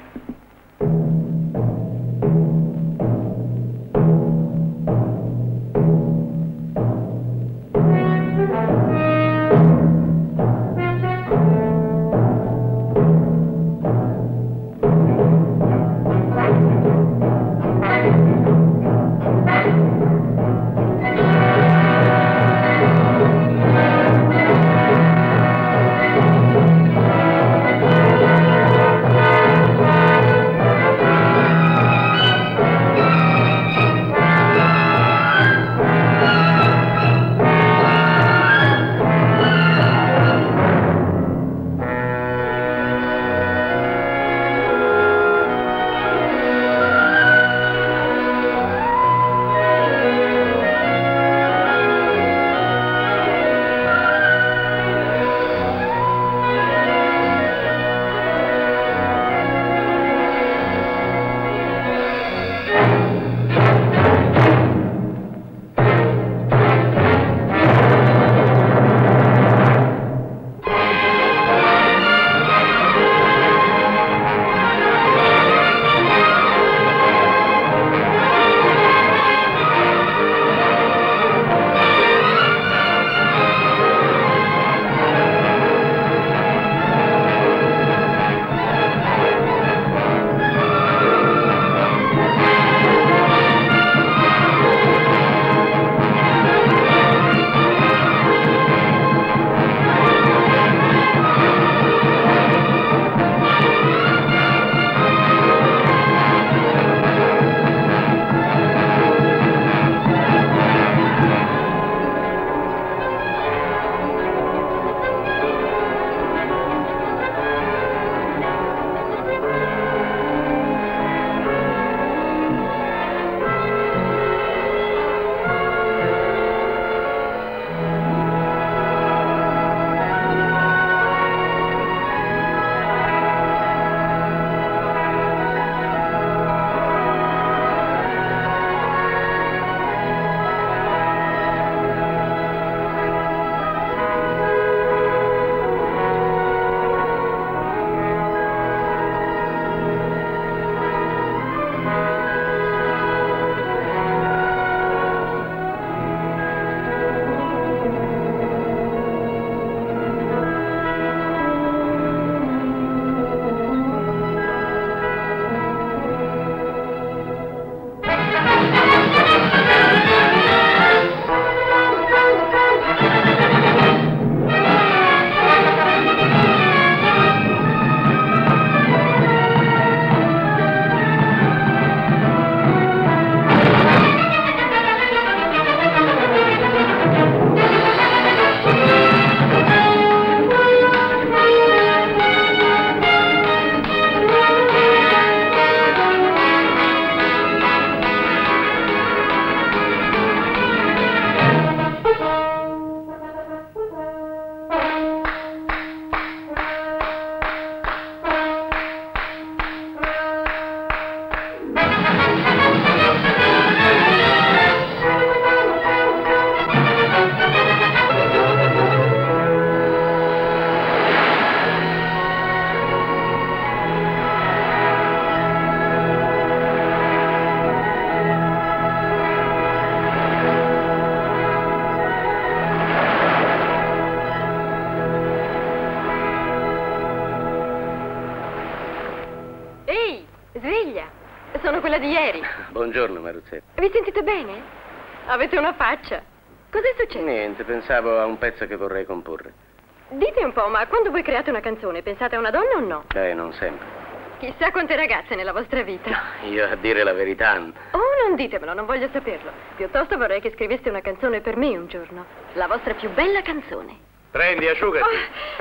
Sono quella di ieri. Buongiorno, Maruzzetto. Vi sentite bene? Avete una faccia. Cos'è successo? Niente, pensavo a un pezzo che vorrei comporre. Dite un po', ma quando voi create una canzone, pensate a una donna o no? Non sempre. Chissà quante ragazze nella vostra vita. Io, a dire la verità... Oh, non ditemelo, non voglio saperlo. Piuttosto vorrei che scriveste una canzone per me un giorno. La vostra più bella canzone. Prendi, asciugati.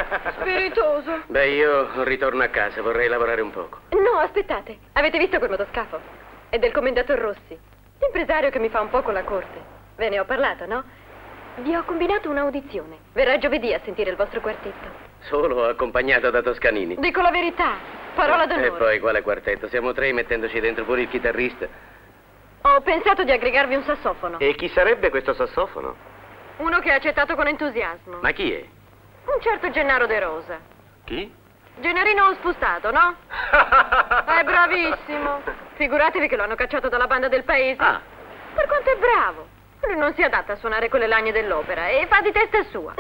Spiritoso. Beh, io ritorno a casa, vorrei lavorare un poco. No, aspettate. Avete visto quel motoscafo? È del commendator Rossi, l'impresario che mi fa un poco la corte. Ve ne ho parlato, no? Vi ho combinato un'audizione. Verrà giovedì a sentire il vostro quartetto. Solo accompagnato da toscanini. Dico la verità, parola d'onore. E poi quale quartetto? Siamo 3 mettendoci dentro pure il chitarrista. Ho pensato di aggregarvi un sassofono. E chi sarebbe questo sassofono? Uno che ha accettato con entusiasmo. Ma chi è? Un certo Gennaro De Rosa. Chi? Gennarino spustato, no? È bravissimo. Figuratevi che lo hanno cacciato dalla banda del paese. Ah. Per quanto è bravo. Lui non si adatta a suonare con le lagne dell'opera e fa di testa sua.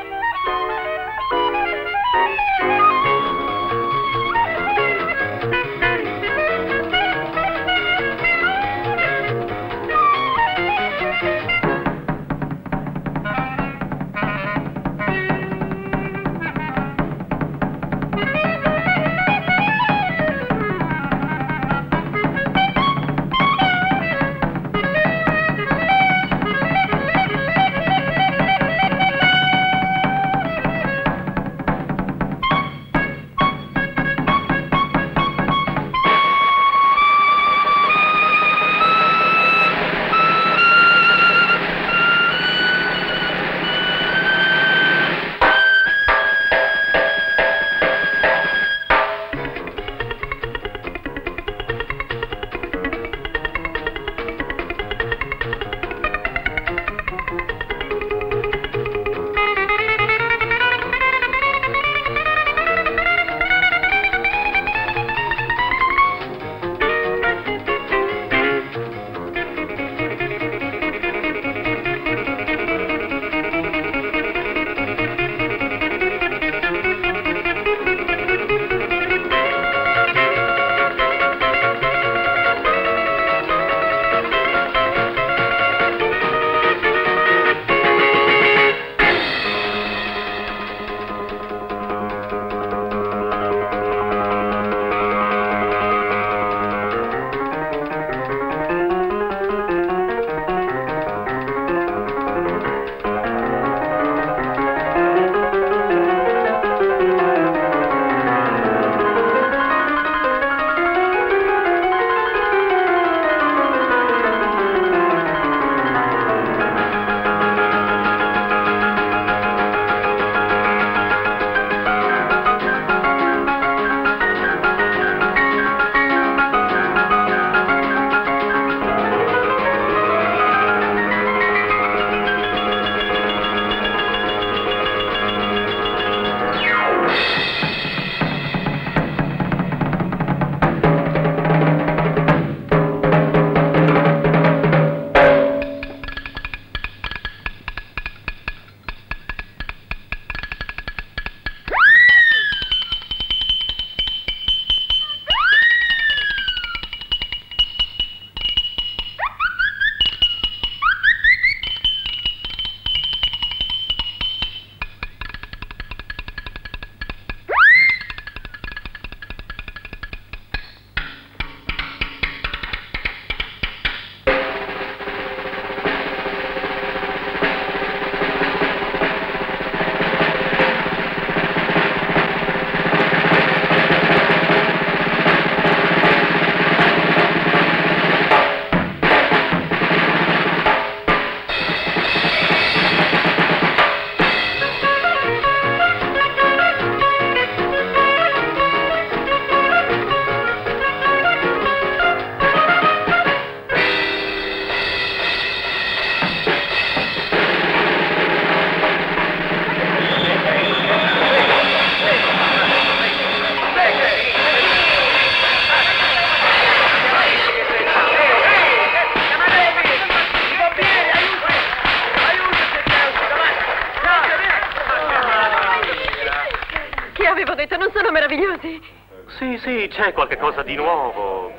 Non sono meravigliosi? Sì, c'è qualche cosa di nuovo,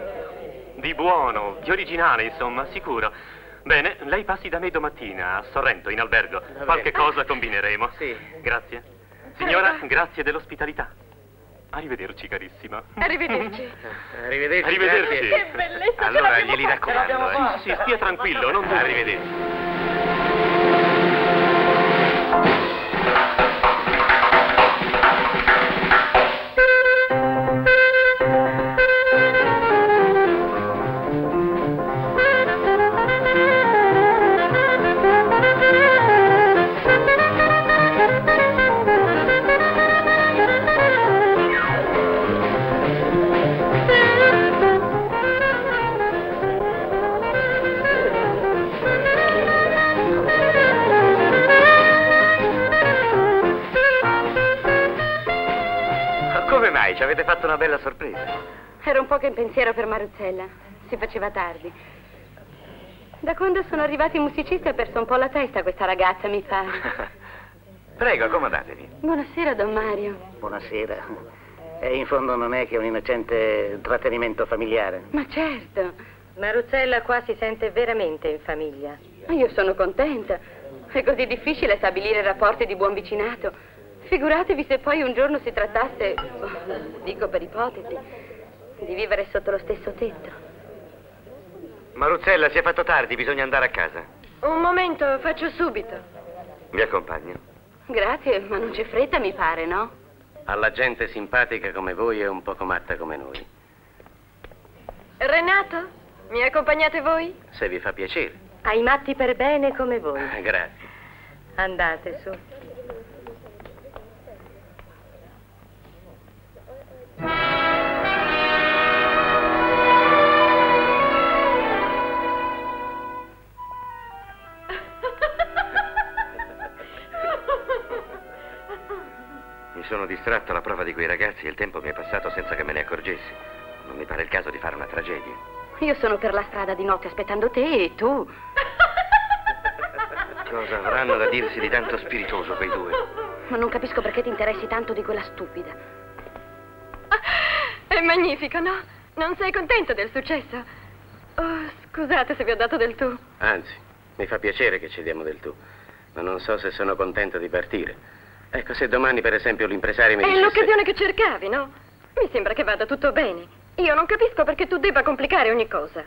di buono, di originale, insomma, sicuro. Bene, lei passi da me domattina a Sorrento, in albergo. Qualche cosa combineremo. Sì. Grazie. Signora, grazie dell'ospitalità. Arrivederci, carissima. Arrivederci. Arrivederci. Arrivederci. Che bellezza. Allora glieli raccomando. Sì, stia tranquillo, non dubiti. Arrivederci. mai? Ci avete fatto una bella sorpresa. Ero un po' che in pensiero per Maruzzella. Si faceva tardi. Da quando sono arrivati i musicisti ha perso un po' la testa questa ragazza, mi pare. Prego, accomodatevi. Buonasera, Don Mario. Buonasera. E in fondo non è che un innocente trattenimento familiare. Ma certo. Maruzzella qua si sente veramente in famiglia. Ma io sono contenta. È così difficile stabilire rapporti di buon vicinato. Figuratevi se poi un giorno si trattasse, dico per ipotesi, di vivere sotto lo stesso tetto. Maruzzella, si è fatto tardi, bisogna andare a casa. Un momento, faccio subito. Vi accompagno. Grazie, ma non c'è fretta, mi pare, no? Alla gente simpatica come voi e un poco matta come noi. Renato, mi accompagnate voi? Se vi fa piacere. Ai matti per bene come voi. Grazie. Andate su. Mi sono distratto alla prova di quei ragazzi e il tempo mi è passato senza che me ne accorgessi. Non mi pare il caso di fare una tragedia. Io sono per la strada di notte aspettando te e tu. Cosa avranno da dirsi di tanto spiritoso quei due? Ma non capisco perché ti interessi tanto di quella stupida. È magnifico, no? Non sei contento del successo? Oh, scusate se vi ho dato del tu. Anzi, mi fa piacere che ci diamo del tu, ma non so se sono contento di partire. Ecco, se domani, per esempio, l'impresario mi È dicesse... l'occasione che cercavi, no? Mi sembra che vada tutto bene. Io non capisco perché tu debba complicare ogni cosa.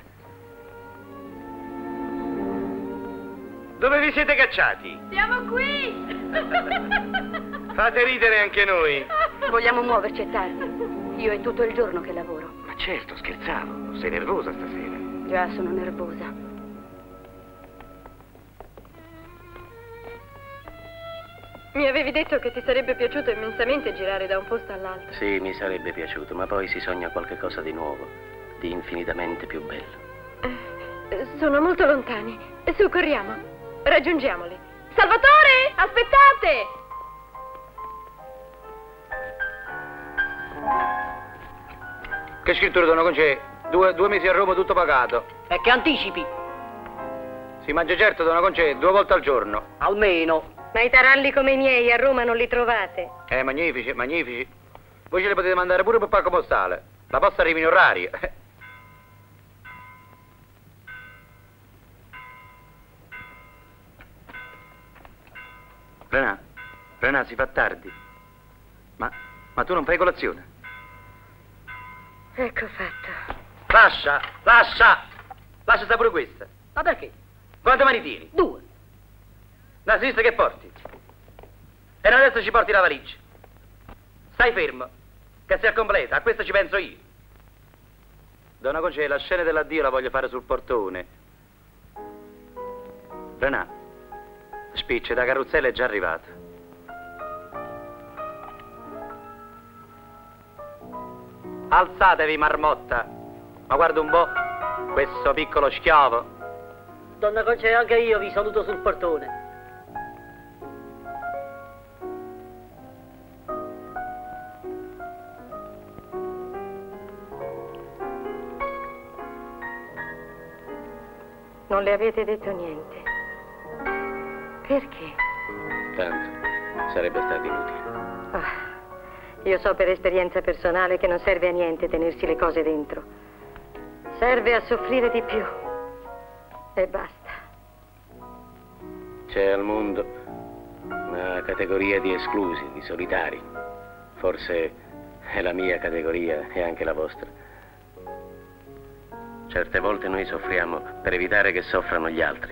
Dove vi siete cacciati? Siamo qui! Fate ridere anche noi. Vogliamo muoverci, è tardi. Io è tutto il giorno che lavoro. Ma certo, scherzavo. Sei nervosa stasera. Già, sono nervosa. Mi avevi detto che ti sarebbe piaciuto immensamente girare da un posto all'altro. Sì, mi sarebbe piaciuto, ma poi si sogna qualche cosa di nuovo, di infinitamente più bello. Sono molto lontani. Su, corriamo. Raggiungiamoli. Salvatore, aspettate! Che scrittura, donna Concè? Due mesi a Roma, tutto pagato. E che anticipi? Si mangia certo, donna Concè, 2 volte al giorno. Almeno. Ma i taralli come i miei a Roma non li trovate? Magnifici, magnifici. Voi ce li potete mandare pure per pacco postale. La posta arriva in orario. Renà, si fa tardi. Ma tu non fai colazione? Ecco fatto. Lascia! Lascia sta pure questa. Ma perché? Quante mani tieni? 2. La sinistra che porti? E nella destra ci porti la valigia. Stai fermo, che sia completa, a questo ci penso io. Donna Concè, la scena dell'addio la voglio fare sul portone. Renà, spicce, da carrozzella è già arrivata. Alzatevi, marmotta. Ma guarda un po', questo piccolo schiavo. Donna Concè, anche io vi saluto sul portone. Non le avete detto niente. Perché? Tanto, sarebbe stato inutile. Io so per esperienza personale che non serve a niente tenersi le cose dentro. Serve a soffrire di più. E basta. C'è al mondo una categoria di esclusi, di solitari. Forse è la mia categoria e anche la vostra. Certe volte noi soffriamo per evitare che soffrano gli altri.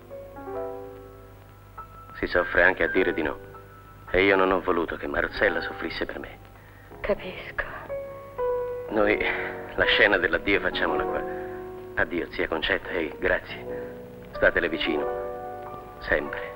Si soffre anche a dire di no. E io non ho voluto che Maruzzella soffrisse per me. Capisco. Noi la scena dell'addio facciamola qua. Addio, zia Concetta, e grazie. Statele vicino. Sempre.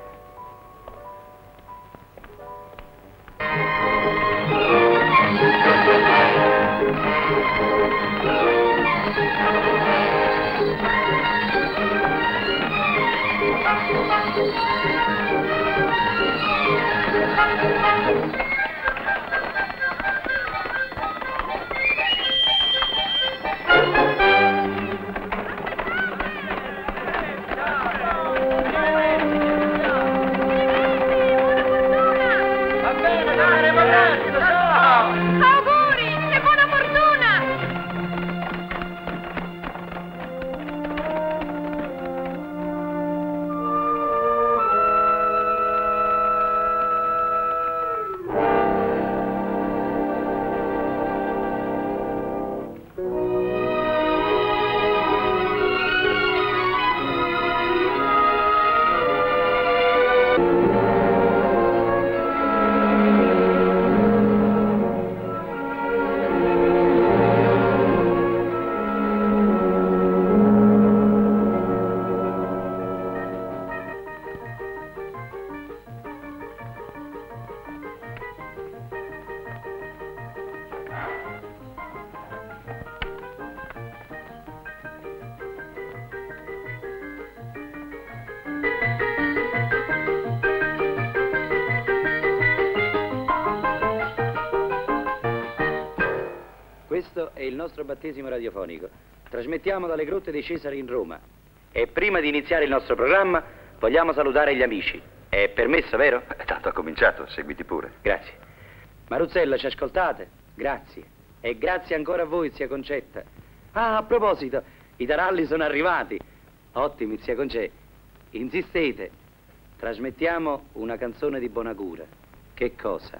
Questo è il nostro battesimo radiofonico. Trasmettiamo dalle Grotte dei Cesari in Roma. E prima di iniziare il nostro programma, vogliamo salutare gli amici. È permesso, vero? Tanto ha cominciato, seguiti pure. Grazie. Maruzzella, ci ascoltate? Grazie. E grazie ancora a voi, zia Concetta. Ah, a proposito, i taralli sono arrivati. Ottimi, zia Concetta. Insistete. Trasmettiamo una canzone di Bonacura. Che cosa?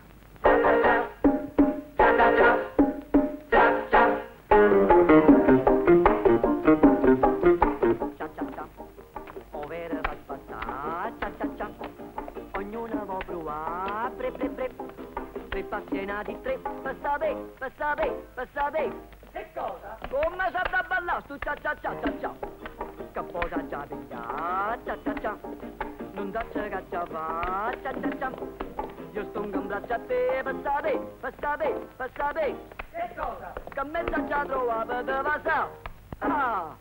Ognuno può provare, tre appassionati, tre, passate. Che cosa? Come saprà ballare stu cia. Caposa già piglia, cia. Non daccia caccia va, cia. Io sto in braccio a te, passate. Che cosa? Che mezza già trovava da passare. Ah!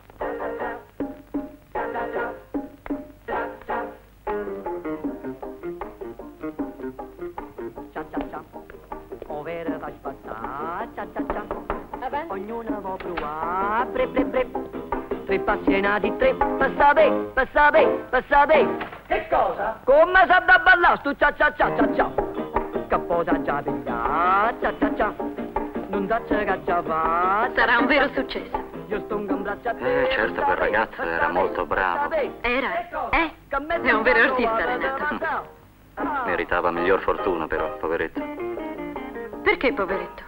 Cia. Ovvero fai passare, cia. Ognuno può provare, tre appassionati, tre, passate. Che cosa? Come sa da ballare stu cia. Caposa già piglia, cia. Non daccia caccia va. Sarà un vero successo. Io sto in braccio a te. Certo, quel ragazzo era molto bravo. Era? È un vero artista, Renato. Meritava miglior fortuna, però, poveretto. Perché, poveretto?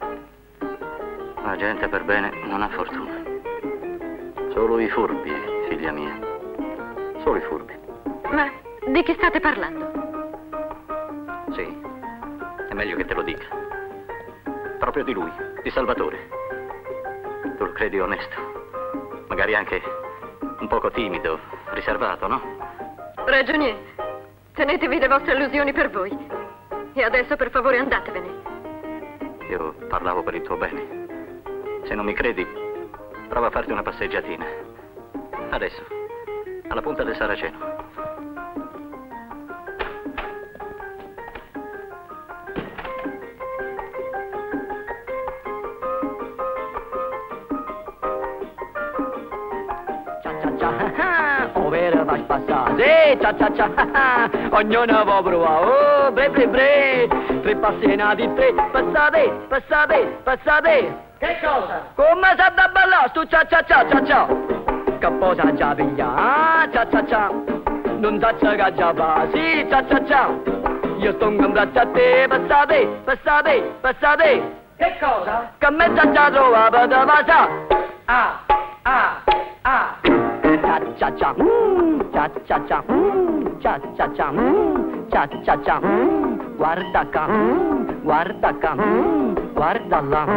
La gente per bene non ha fortuna. Solo i furbi, figlia mia. Solo i furbi. Ma di che state parlando? Sì, è meglio che te lo dica. Proprio di lui, di Salvatore. Tu lo credi onesto? Magari anche un poco timido, riservato, no? Ragionier, tenetevi le vostre illusioni per voi. E adesso, per favore, andatevene. Io parlavo per il tuo bene. Se non mi credi, prova a farti una passeggiatina. Adesso, alla punta del Saraceno. Ovvero fai passare, cia. Ognuno può provare, oh, tre appassionati, tre, passate. Che cosa? Come sa da ballare stu cia. Caposa già piglia, cia. Non daccia caccia va, sì, cia. Io sto in braccio a te, passate. Che cosa? Che mezza già trovava da passare. Ah. Cia. Guarda qua, guarda là,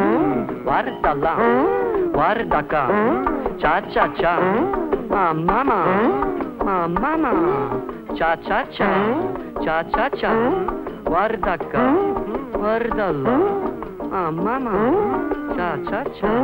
guarda qua. Cia. Mamma. Cia. Guarda qua, guarda là. Mamma. Cia.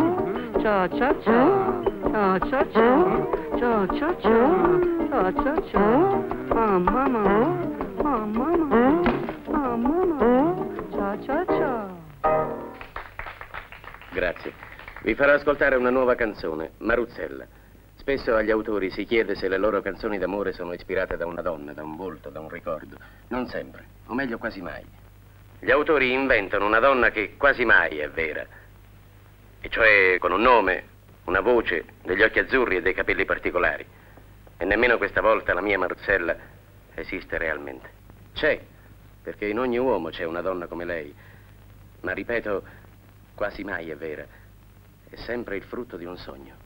Grazie. Vi farò ascoltare una nuova canzone, Maruzzella. Spesso agli autori si chiede se le loro canzoni d'amore sono ispirate da una donna, da un volto, da un ricordo. Non sempre, o meglio quasi mai. Gli autori inventano una donna che quasi mai è vera. E cioè con un nome, una voce, degli occhi azzurri e dei capelli particolari. E nemmeno questa volta la mia Maruzzella esiste realmente. C'è, perché in ogni uomo c'è una donna come lei. Ma ripeto, quasi mai è vera. È sempre il frutto di un sogno.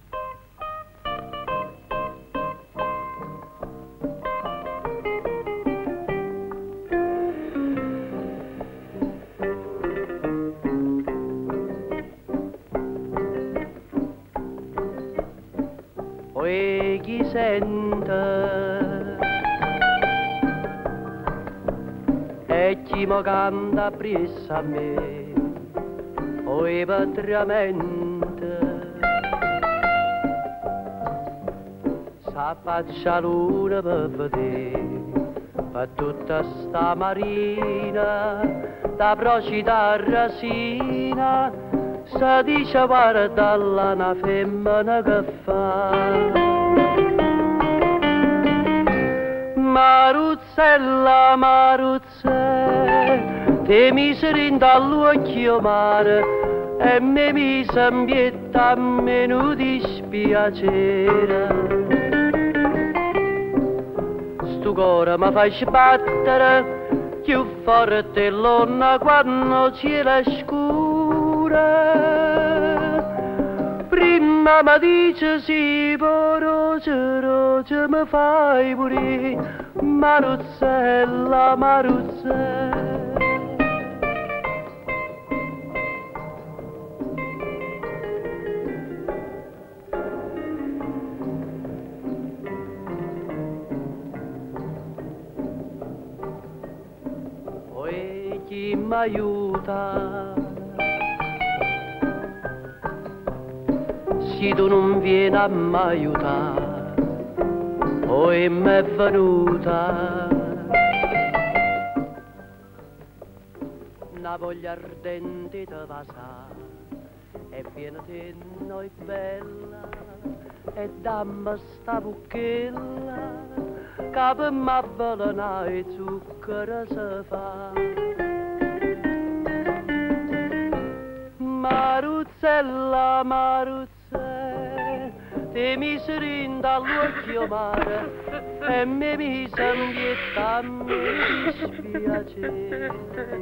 Poi chi sente e chi mi canta appresso a me, poi patriamente s'affaccia l'una per vedere, per tutta sta marina, da procita rasina, si dice guarda là una femmina che fa. Maruzzella, Maruzzella, te mi serinda all'occhio mare e me mi sambietta a meno dispiacere. Sto cuore mi fai sbattere più forte l'onna quando c'è la scura. Prima mi dice sì, poi roce mi fai morire. Maruzzella, Maruzzella. Poi chi mi aiuta? Se tu non vieni a m'aiutare, poi m'è venuta una voglia ardente di vasare e viene te noi bella e dammi sta bucchella che per m'avvelenare e zucchero si fa. Maruzzella, Maruzzella, te mi serinda all'occhio mare e me mi sambietta a me dispiacere.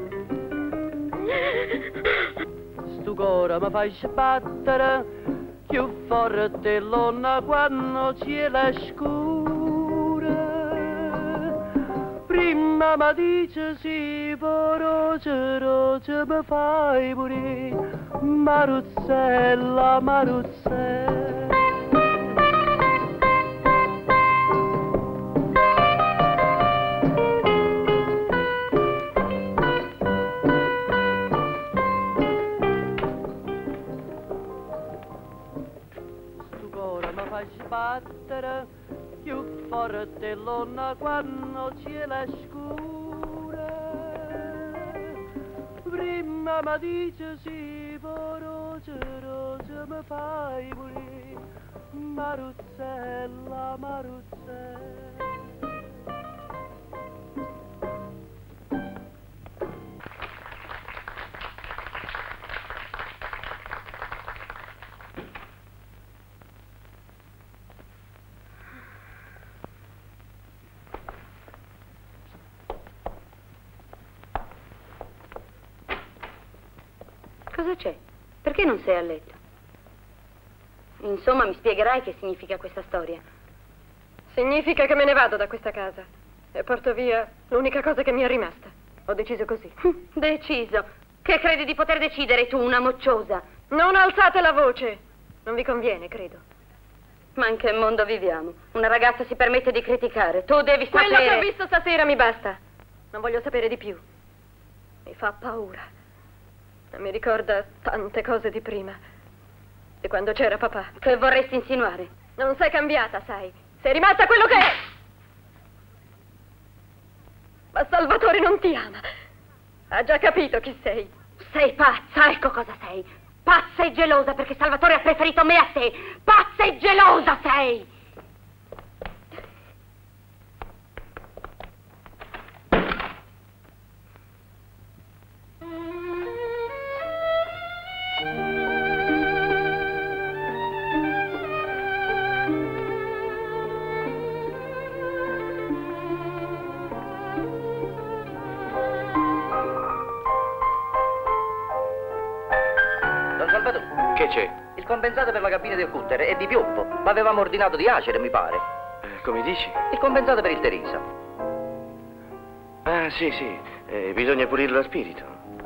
Sto cuore mi fai sbattere più forte l'onna quando c'è la scura. Prima mi dice sì, poi roce mi fai morire. Maruzzella, Maruzzella. Sto cuore mi fa sbattere più forte l'onna quando c'è la scura. Prima mi dice sì, poi roce mi fai morire. Maruzzella, Maruzzella. Cosa c'è? Perché non sei a letto? Insomma, mi spiegherai che significa questa storia. Significa che me ne vado da questa casa e porto via l'unica cosa che mi è rimasta. Ho deciso così. Deciso? Che credi di poter decidere tu, una mocciosa? Non alzate la voce! Non vi conviene, credo. Ma in che mondo viviamo? Una ragazza si permette di criticare. Tu devi sapere... Quello che ho visto stasera mi basta. Non voglio sapere di più. Mi fa paura. Mi ricorda tante cose di prima. Di quando c'era papà. Che vorresti insinuare? Non sei cambiata, sai. Sei rimasta quello che è. Ma Salvatore non ti ama. Ha già capito chi sei. Sei pazza, ecco cosa sei. Pazza e gelosa perché Salvatore ha preferito me a te. Pazza e gelosa sei. Che c'è? Il compensato per la cabina del cutter è di piombo, ma avevamo ordinato di acere, mi pare. Come dici? Il compensato per il Teresa. Ah, sì, sì, bisogna pulirlo a spirito.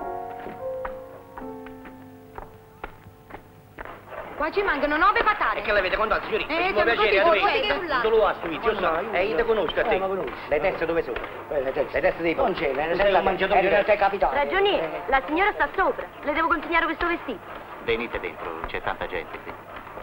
Qua ci mancano 9 patate. E che l'avete contato, signorina? Siamo piacere, così a voi. non lo ha stuito, io so. E io te conosco a te. Le teste dove sono? Le teste dei porci. Non c'è, le ho mangiato io. Ragioniere, la signora sta sopra. Le devo consegnare questo vestito. Venite dentro, c'è tanta gente qui.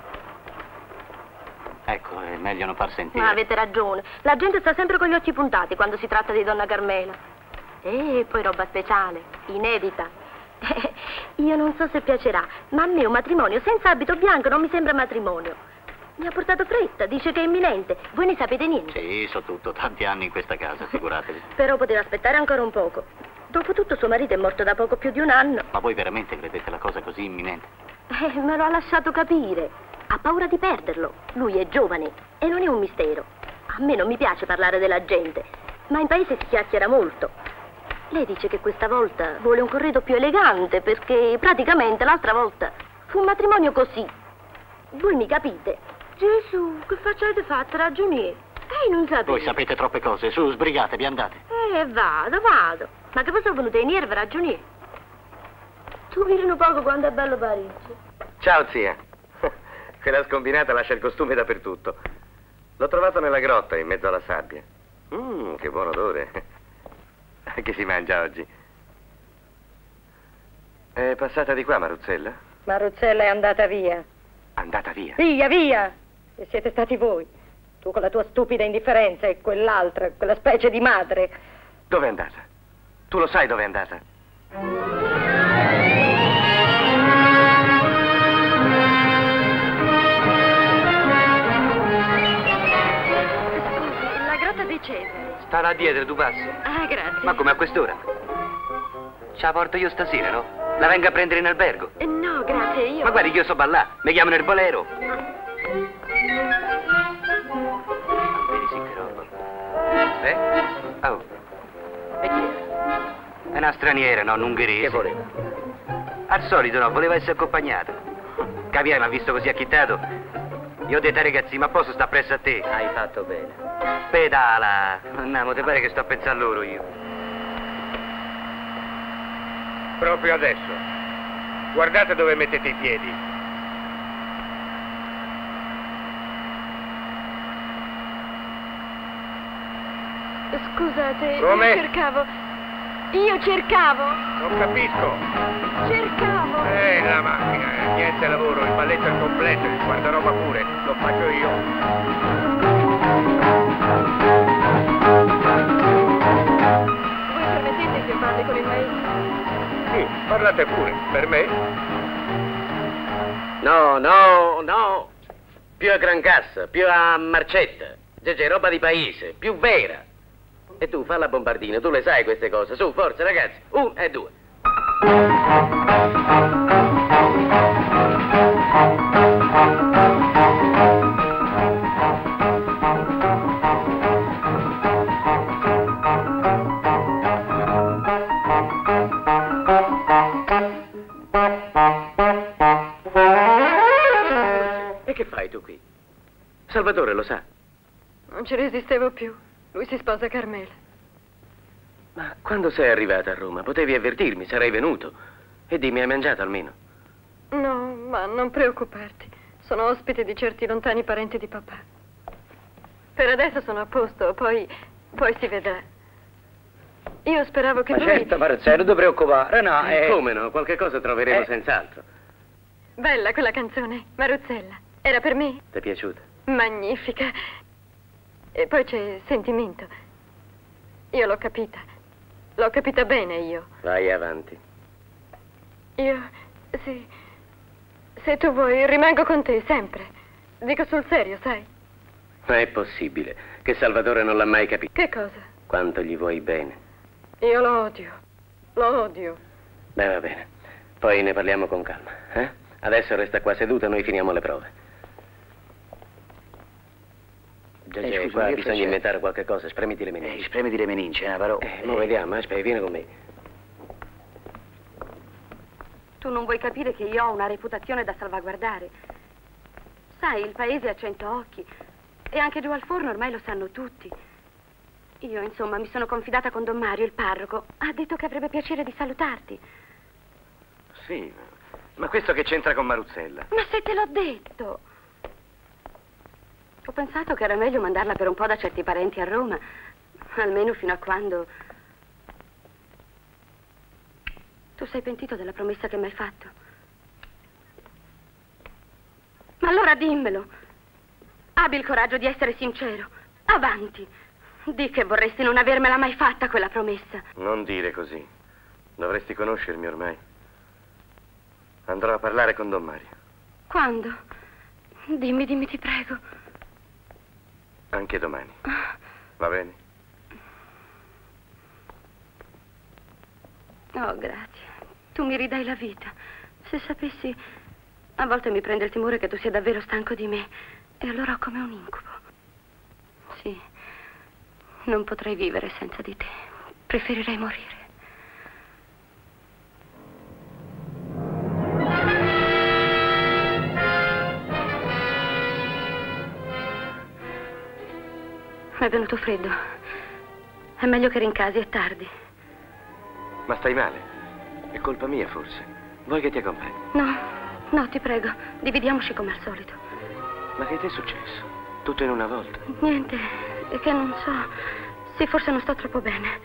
Ecco, è meglio non far sentire. Ma avete ragione. La gente sta sempre con gli occhi puntati quando si tratta di donna Carmela. E poi roba speciale, inedita. Io non so se piacerà, ma a me un matrimonio senza abito bianco non mi sembra matrimonio. Mi ha portato fretta, dice che è imminente. Voi ne sapete niente? Sì, so tutto, tanti anni in questa casa, figuratevi. Però poteva aspettare ancora un poco. Dopotutto suo marito è morto da poco più di un anno. Ma voi veramente credete la cosa così imminente? Me lo ha lasciato capire. Ha paura di perderlo. Lui è giovane e non è un mistero. A me non mi piace parlare della gente, ma in paese si chiacchiera molto. Lei dice che questa volta vuole un corredo più elegante perché praticamente l'altra volta fu un matrimonio così. Voi mi capite? Gesù, che faccia avete fatto, ragioniere? Non sapete. Voi sapete troppe cose, su, sbrigatevi, andate. Vado. Ma che poi sono venute in nerve, ragioniere? Tu miri un poco quanto è bello Parigi. Ciao, zia. Quella scombinata lascia il costume dappertutto. L'ho trovato nella grotta, in mezzo alla sabbia. Che buon odore. Che si mangia oggi? È passata di qua, Maruzzella? Maruzzella è andata via. Andata via? Via! E siete stati voi. Tu con la tua stupida indifferenza e quell'altra, quella specie di madre. Dove è andata? Tu lo sai dove è andata? La grotta dei Cesari. Sta là dietro, tu passi. Ah, grazie. Ma come a quest'ora? Ce la porto io stasera, no? La vengo a prendere in albergo. No, grazie, io... Ma guardi che io so ballare, mi chiamano il bolero. Vedi sì che roba. Oh. E chi è? È una straniera, no? Un ungherese. Che voleva? Al solito no, voleva essere accompagnata. Capirai, mi ha visto così acchittato. Io ho detto ai ragazzi, ma posso sta presso a te? Hai fatto bene. Pedala! Andiamo, ti pare che sto a pensare a loro io. Proprio adesso. Guardate dove mettete i piedi. Scusate, Come? Io cercavo. Non capisco. Cercavo. La macchina, niente lavoro, il balletto è completo, il guardaroba pure, lo faccio io. Voi permettete che parli con il maestro? Sì, parlate pure, per me. No. Più a Gran Cassa, più a Marcetta. C'è roba di paese, più vera. E tu, fa la bombardina, tu le sai queste cose. Su, forza, ragazzi. 1 e 2. E che fai tu qui? Salvatore lo sa. Non ci resistevo più. Lui si sposa Carmela. Ma quando sei arrivata a Roma potevi avvertirmi, sarei venuto. E dimmi, hai mangiato almeno? No, ma non preoccuparti. Sono ospite di certi lontani parenti di papà. Per adesso sono a posto, poi si vedrà. Io speravo che Ma lui... certo, Maruzzella, non ti preoccupare, no, Come no? Qualche cosa troveremo senz'altro. Bella quella canzone, Maruzzella. Era per me? Ti è piaciuta? Magnifica. E poi c'è sentimento. Io l'ho capita. L'ho capita bene io. Vai avanti. Io, sì. Se tu vuoi, rimango con te sempre. Dico sul serio, sai? Ma è possibile che Salvatore non l'ha mai capito? Che cosa? Quanto gli vuoi bene. Io lo odio. Lo odio. Beh, va bene. Poi ne parliamo con calma, eh? Adesso resta qua seduta, noi finiamo le prove. Già, scusi, qua che bisogna faccio? inventare qualche cosa, spremiti le meningi. Spremiti le meningi, Navarro. Mo vediamo, aspetta, vieni con me. Tu non vuoi capire che io ho una reputazione da salvaguardare. Sai, il paese ha 100 occhi. E anche giù al forno ormai lo sanno tutti. Io, insomma, mi sono confidata con Don Mario, il parroco. Ha detto che avrebbe piacere di salutarti. Sì, ma questo che c'entra con Maruzzella? Ma se te l'ho detto! Ho pensato che era meglio mandarla per un po' da certi parenti a Roma. Almeno fino a quando... Tu sei pentito della promessa che mi hai fatto? Ma allora dimmelo. Abbi il coraggio di essere sincero. Avanti. Di che vorresti non avermela mai fatta quella promessa. Non dire così. Dovresti conoscermi ormai. Andrò a parlare con Don Mario. Quando? Dimmi, ti prego. Anche domani. Va bene? Oh, grazie. Tu mi ridai la vita. Se sapessi... A volte mi prende il timore che tu sia davvero stanco di me. E allora ho come un incubo. Sì. Non potrei vivere senza di te. Preferirei morire. Mi è venuto freddo. È meglio che rincasi, è tardi. Ma stai male? È colpa mia, forse. Vuoi che ti accompagni? No, ti prego. Dividiamoci come al solito. Ma che ti è successo? Tutto in una volta? Niente, è che non so. Sì, forse non sto troppo bene.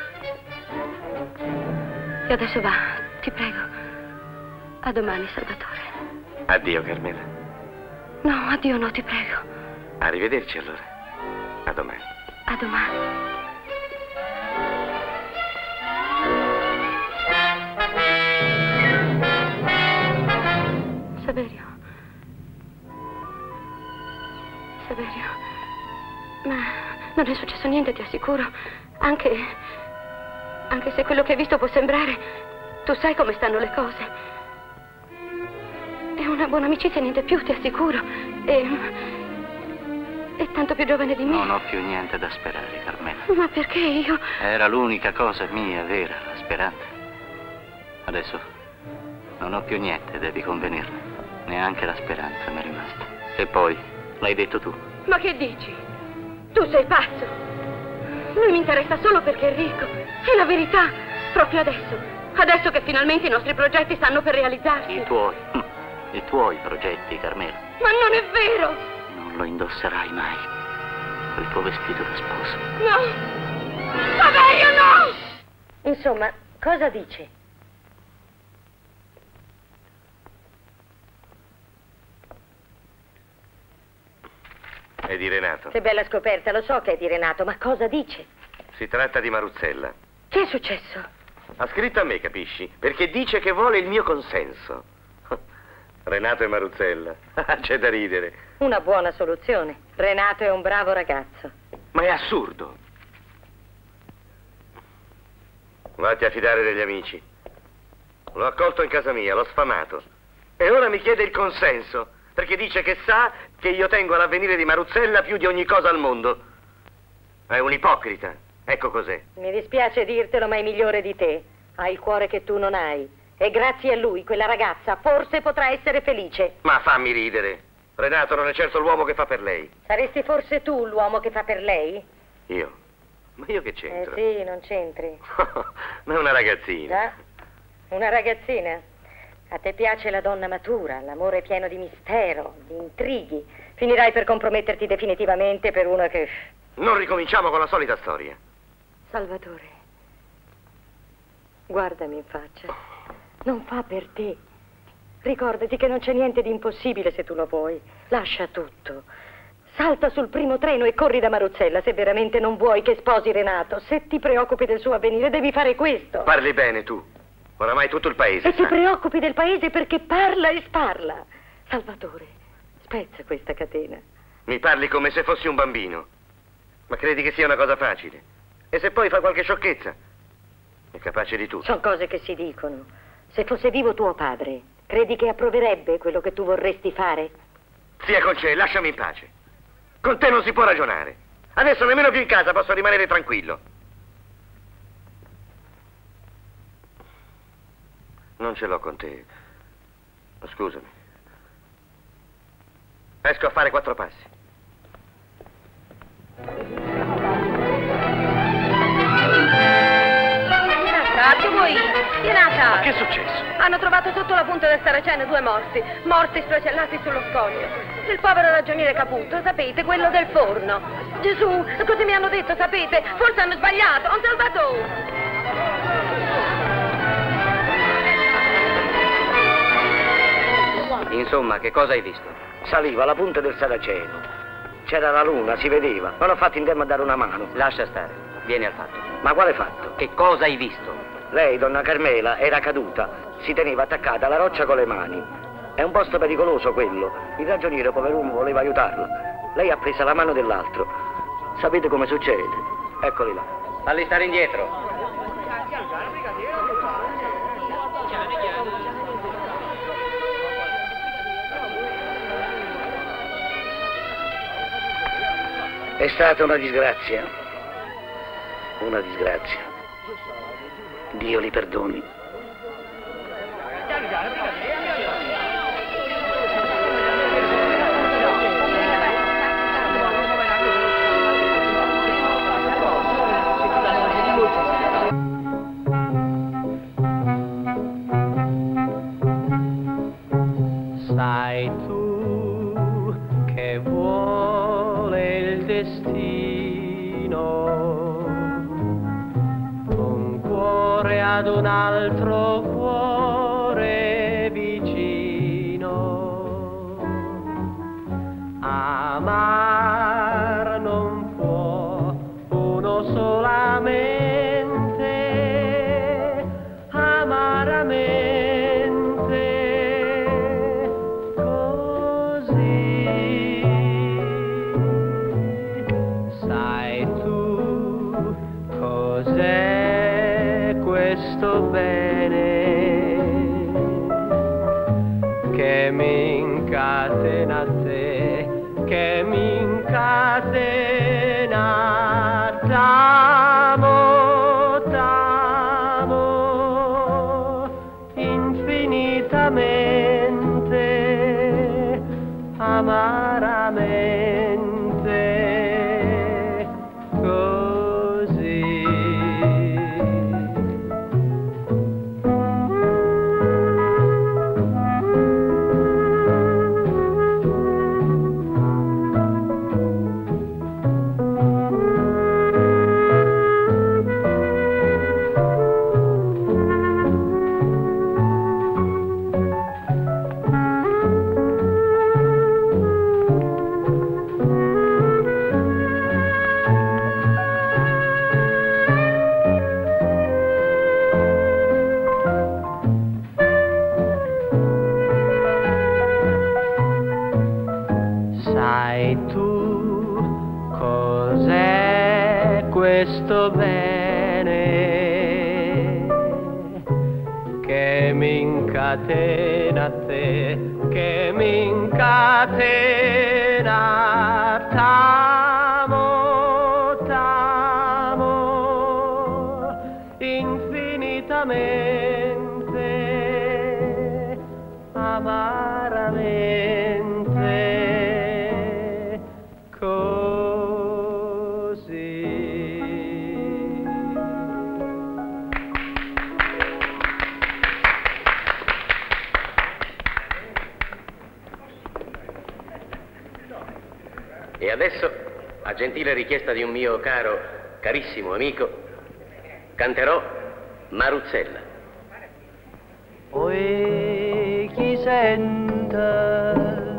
E adesso va, ti prego. A domani, Salvatore. Addio, Carmela. No, addio no, ti prego. Arrivederci allora. A domani. A domani. Saverio, ma non è successo niente, ti assicuro. Anche se quello che hai visto può sembrare, tu sai come stanno le cose. È una buona amicizia, niente più, ti assicuro. È tanto più giovane di me. Non ho più niente da sperare, Carmela. Ma perché io? Era l'unica cosa mia, vera, la speranza. Adesso non ho più niente, devi convenirne. Neanche la speranza mi è rimasta. E poi, l'hai detto tu. Ma che dici? Tu sei pazzo. Lui mi interessa solo perché è ricco. È la verità. Proprio adesso che finalmente i nostri progetti stanno per realizzarsi. I tuoi progetti, Carmela. Ma non è vero! Non lo indosserai mai. Quel tuo vestito da sposa. No! Saverio, no! Insomma, cosa dice? È di Renato. Che bella scoperta, lo so che è di Renato, ma cosa dice? Si tratta di Maruzzella. Che è successo? Ha scritto a me, capisci? Perché dice che vuole il mio consenso. Renato e Maruzzella. C'è da ridere. Una buona soluzione. Renato è un bravo ragazzo. Ma è assurdo. Vatti a fidare degli amici. L'ho accolto in casa mia, l'ho sfamato. E ora mi chiede il consenso, perché dice che sa che io tengo all'avvenire di Maruzzella più di ogni cosa al mondo. È un ipocrita, ecco cos'è. Mi dispiace dirtelo, ma è migliore di te. Ha il cuore che tu non hai. E grazie a lui, quella ragazza forse potrà essere felice. Ma fammi ridere. Renato non è certo l'uomo che fa per lei. Saresti forse tu l'uomo che fa per lei? Io? Ma io che c'entro? Sì, non c'entri. Ma è una ragazzina. Già, una ragazzina. A te piace la donna matura, l'amore pieno di mistero, di intrighi. Finirai per comprometterti definitivamente per uno che... Non ricominciamo con la solita storia. Salvatore, guardami in faccia. Non fa per te. Ricordati che non c'è niente di impossibile se tu lo vuoi. Lascia tutto. Salta sul primo treno e corri da Maruzzella se veramente non vuoi che sposi Renato. Se ti preoccupi del suo avvenire devi fare questo. Parli bene tu. Oramai tutto il paese E ti preoccupi del paese perché parla e sparla. Salvatore, spezza questa catena. Mi parli come se fossi un bambino. Ma credi che sia una cosa facile? E se poi fa qualche sciocchezza? È capace di tutto. Sono cose che si dicono. Se fosse vivo tuo padre, credi che approverebbe quello che tu vorresti fare? Zia Concè, lasciami in pace. Con te non si può ragionare. Adesso nemmeno più in casa posso rimanere tranquillo. Non ce l'ho con te. Scusami. Esco a fare 4 passi. Che vuoi? Vieni a casa. Ma che è successo? Hanno trovato sotto la punta del Saraceno 2 morti sfracellati sullo scoglio. Il povero ragioniere Caputo, sapete, quello del forno. Gesù, così mi hanno detto, sapete, forse hanno sbagliato. Un Salvatore! Insomma, che cosa hai visto? Saliva alla punta del Saraceno. C'era la luna, si vedeva. Non ho fatto in tempo a dare una mano. Lascia stare, vieni al fatto. Ma quale fatto? Che cosa hai visto? Lei, donna Carmela, era caduta, si teneva attaccata alla roccia con le mani. È un posto pericoloso quello. Il ragioniere, pover'uomo, voleva aiutarla. Lei ha preso la mano dell'altro. Sapete come succede? Eccoli là. Falli stare indietro. È stata una disgrazia. Una disgrazia. Dio li perdoni. Sai tu che vuole il destino, un cuore ad un altro cuore vicino, amar non può uno solamente, amaramente. Questo bene che mi incatena a te, che mi incatena, t'amo, t'amo infinitamente, amaramente, così. Sai tu cos'è questo bene che mi incatena a te, che mi incatena, t'amo, t'amo infinitamente, amaramente, così. E adesso, a gentile richiesta di un mio caro, carissimo amico, canterò Maruzzella. Oi chi sente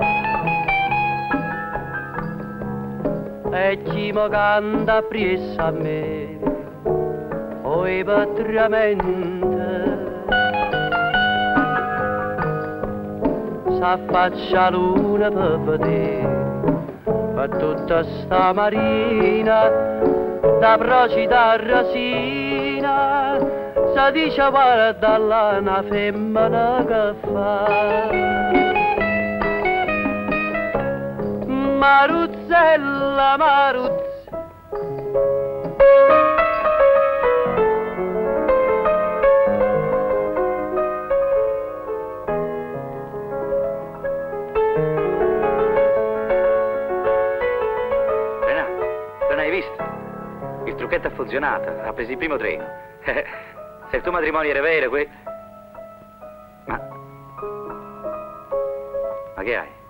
e chi mi canta presso a me, oi patriamente s'affaccia luna per vedere per tutta sta marina da procida rasina, si dice guarda là una femmina che fa Maruzzella, Maruzzella. Hai visto? Il trucchetto ha funzionato, ha preso il primo treno. Se il tuo matrimonio era vero, Ma che hai?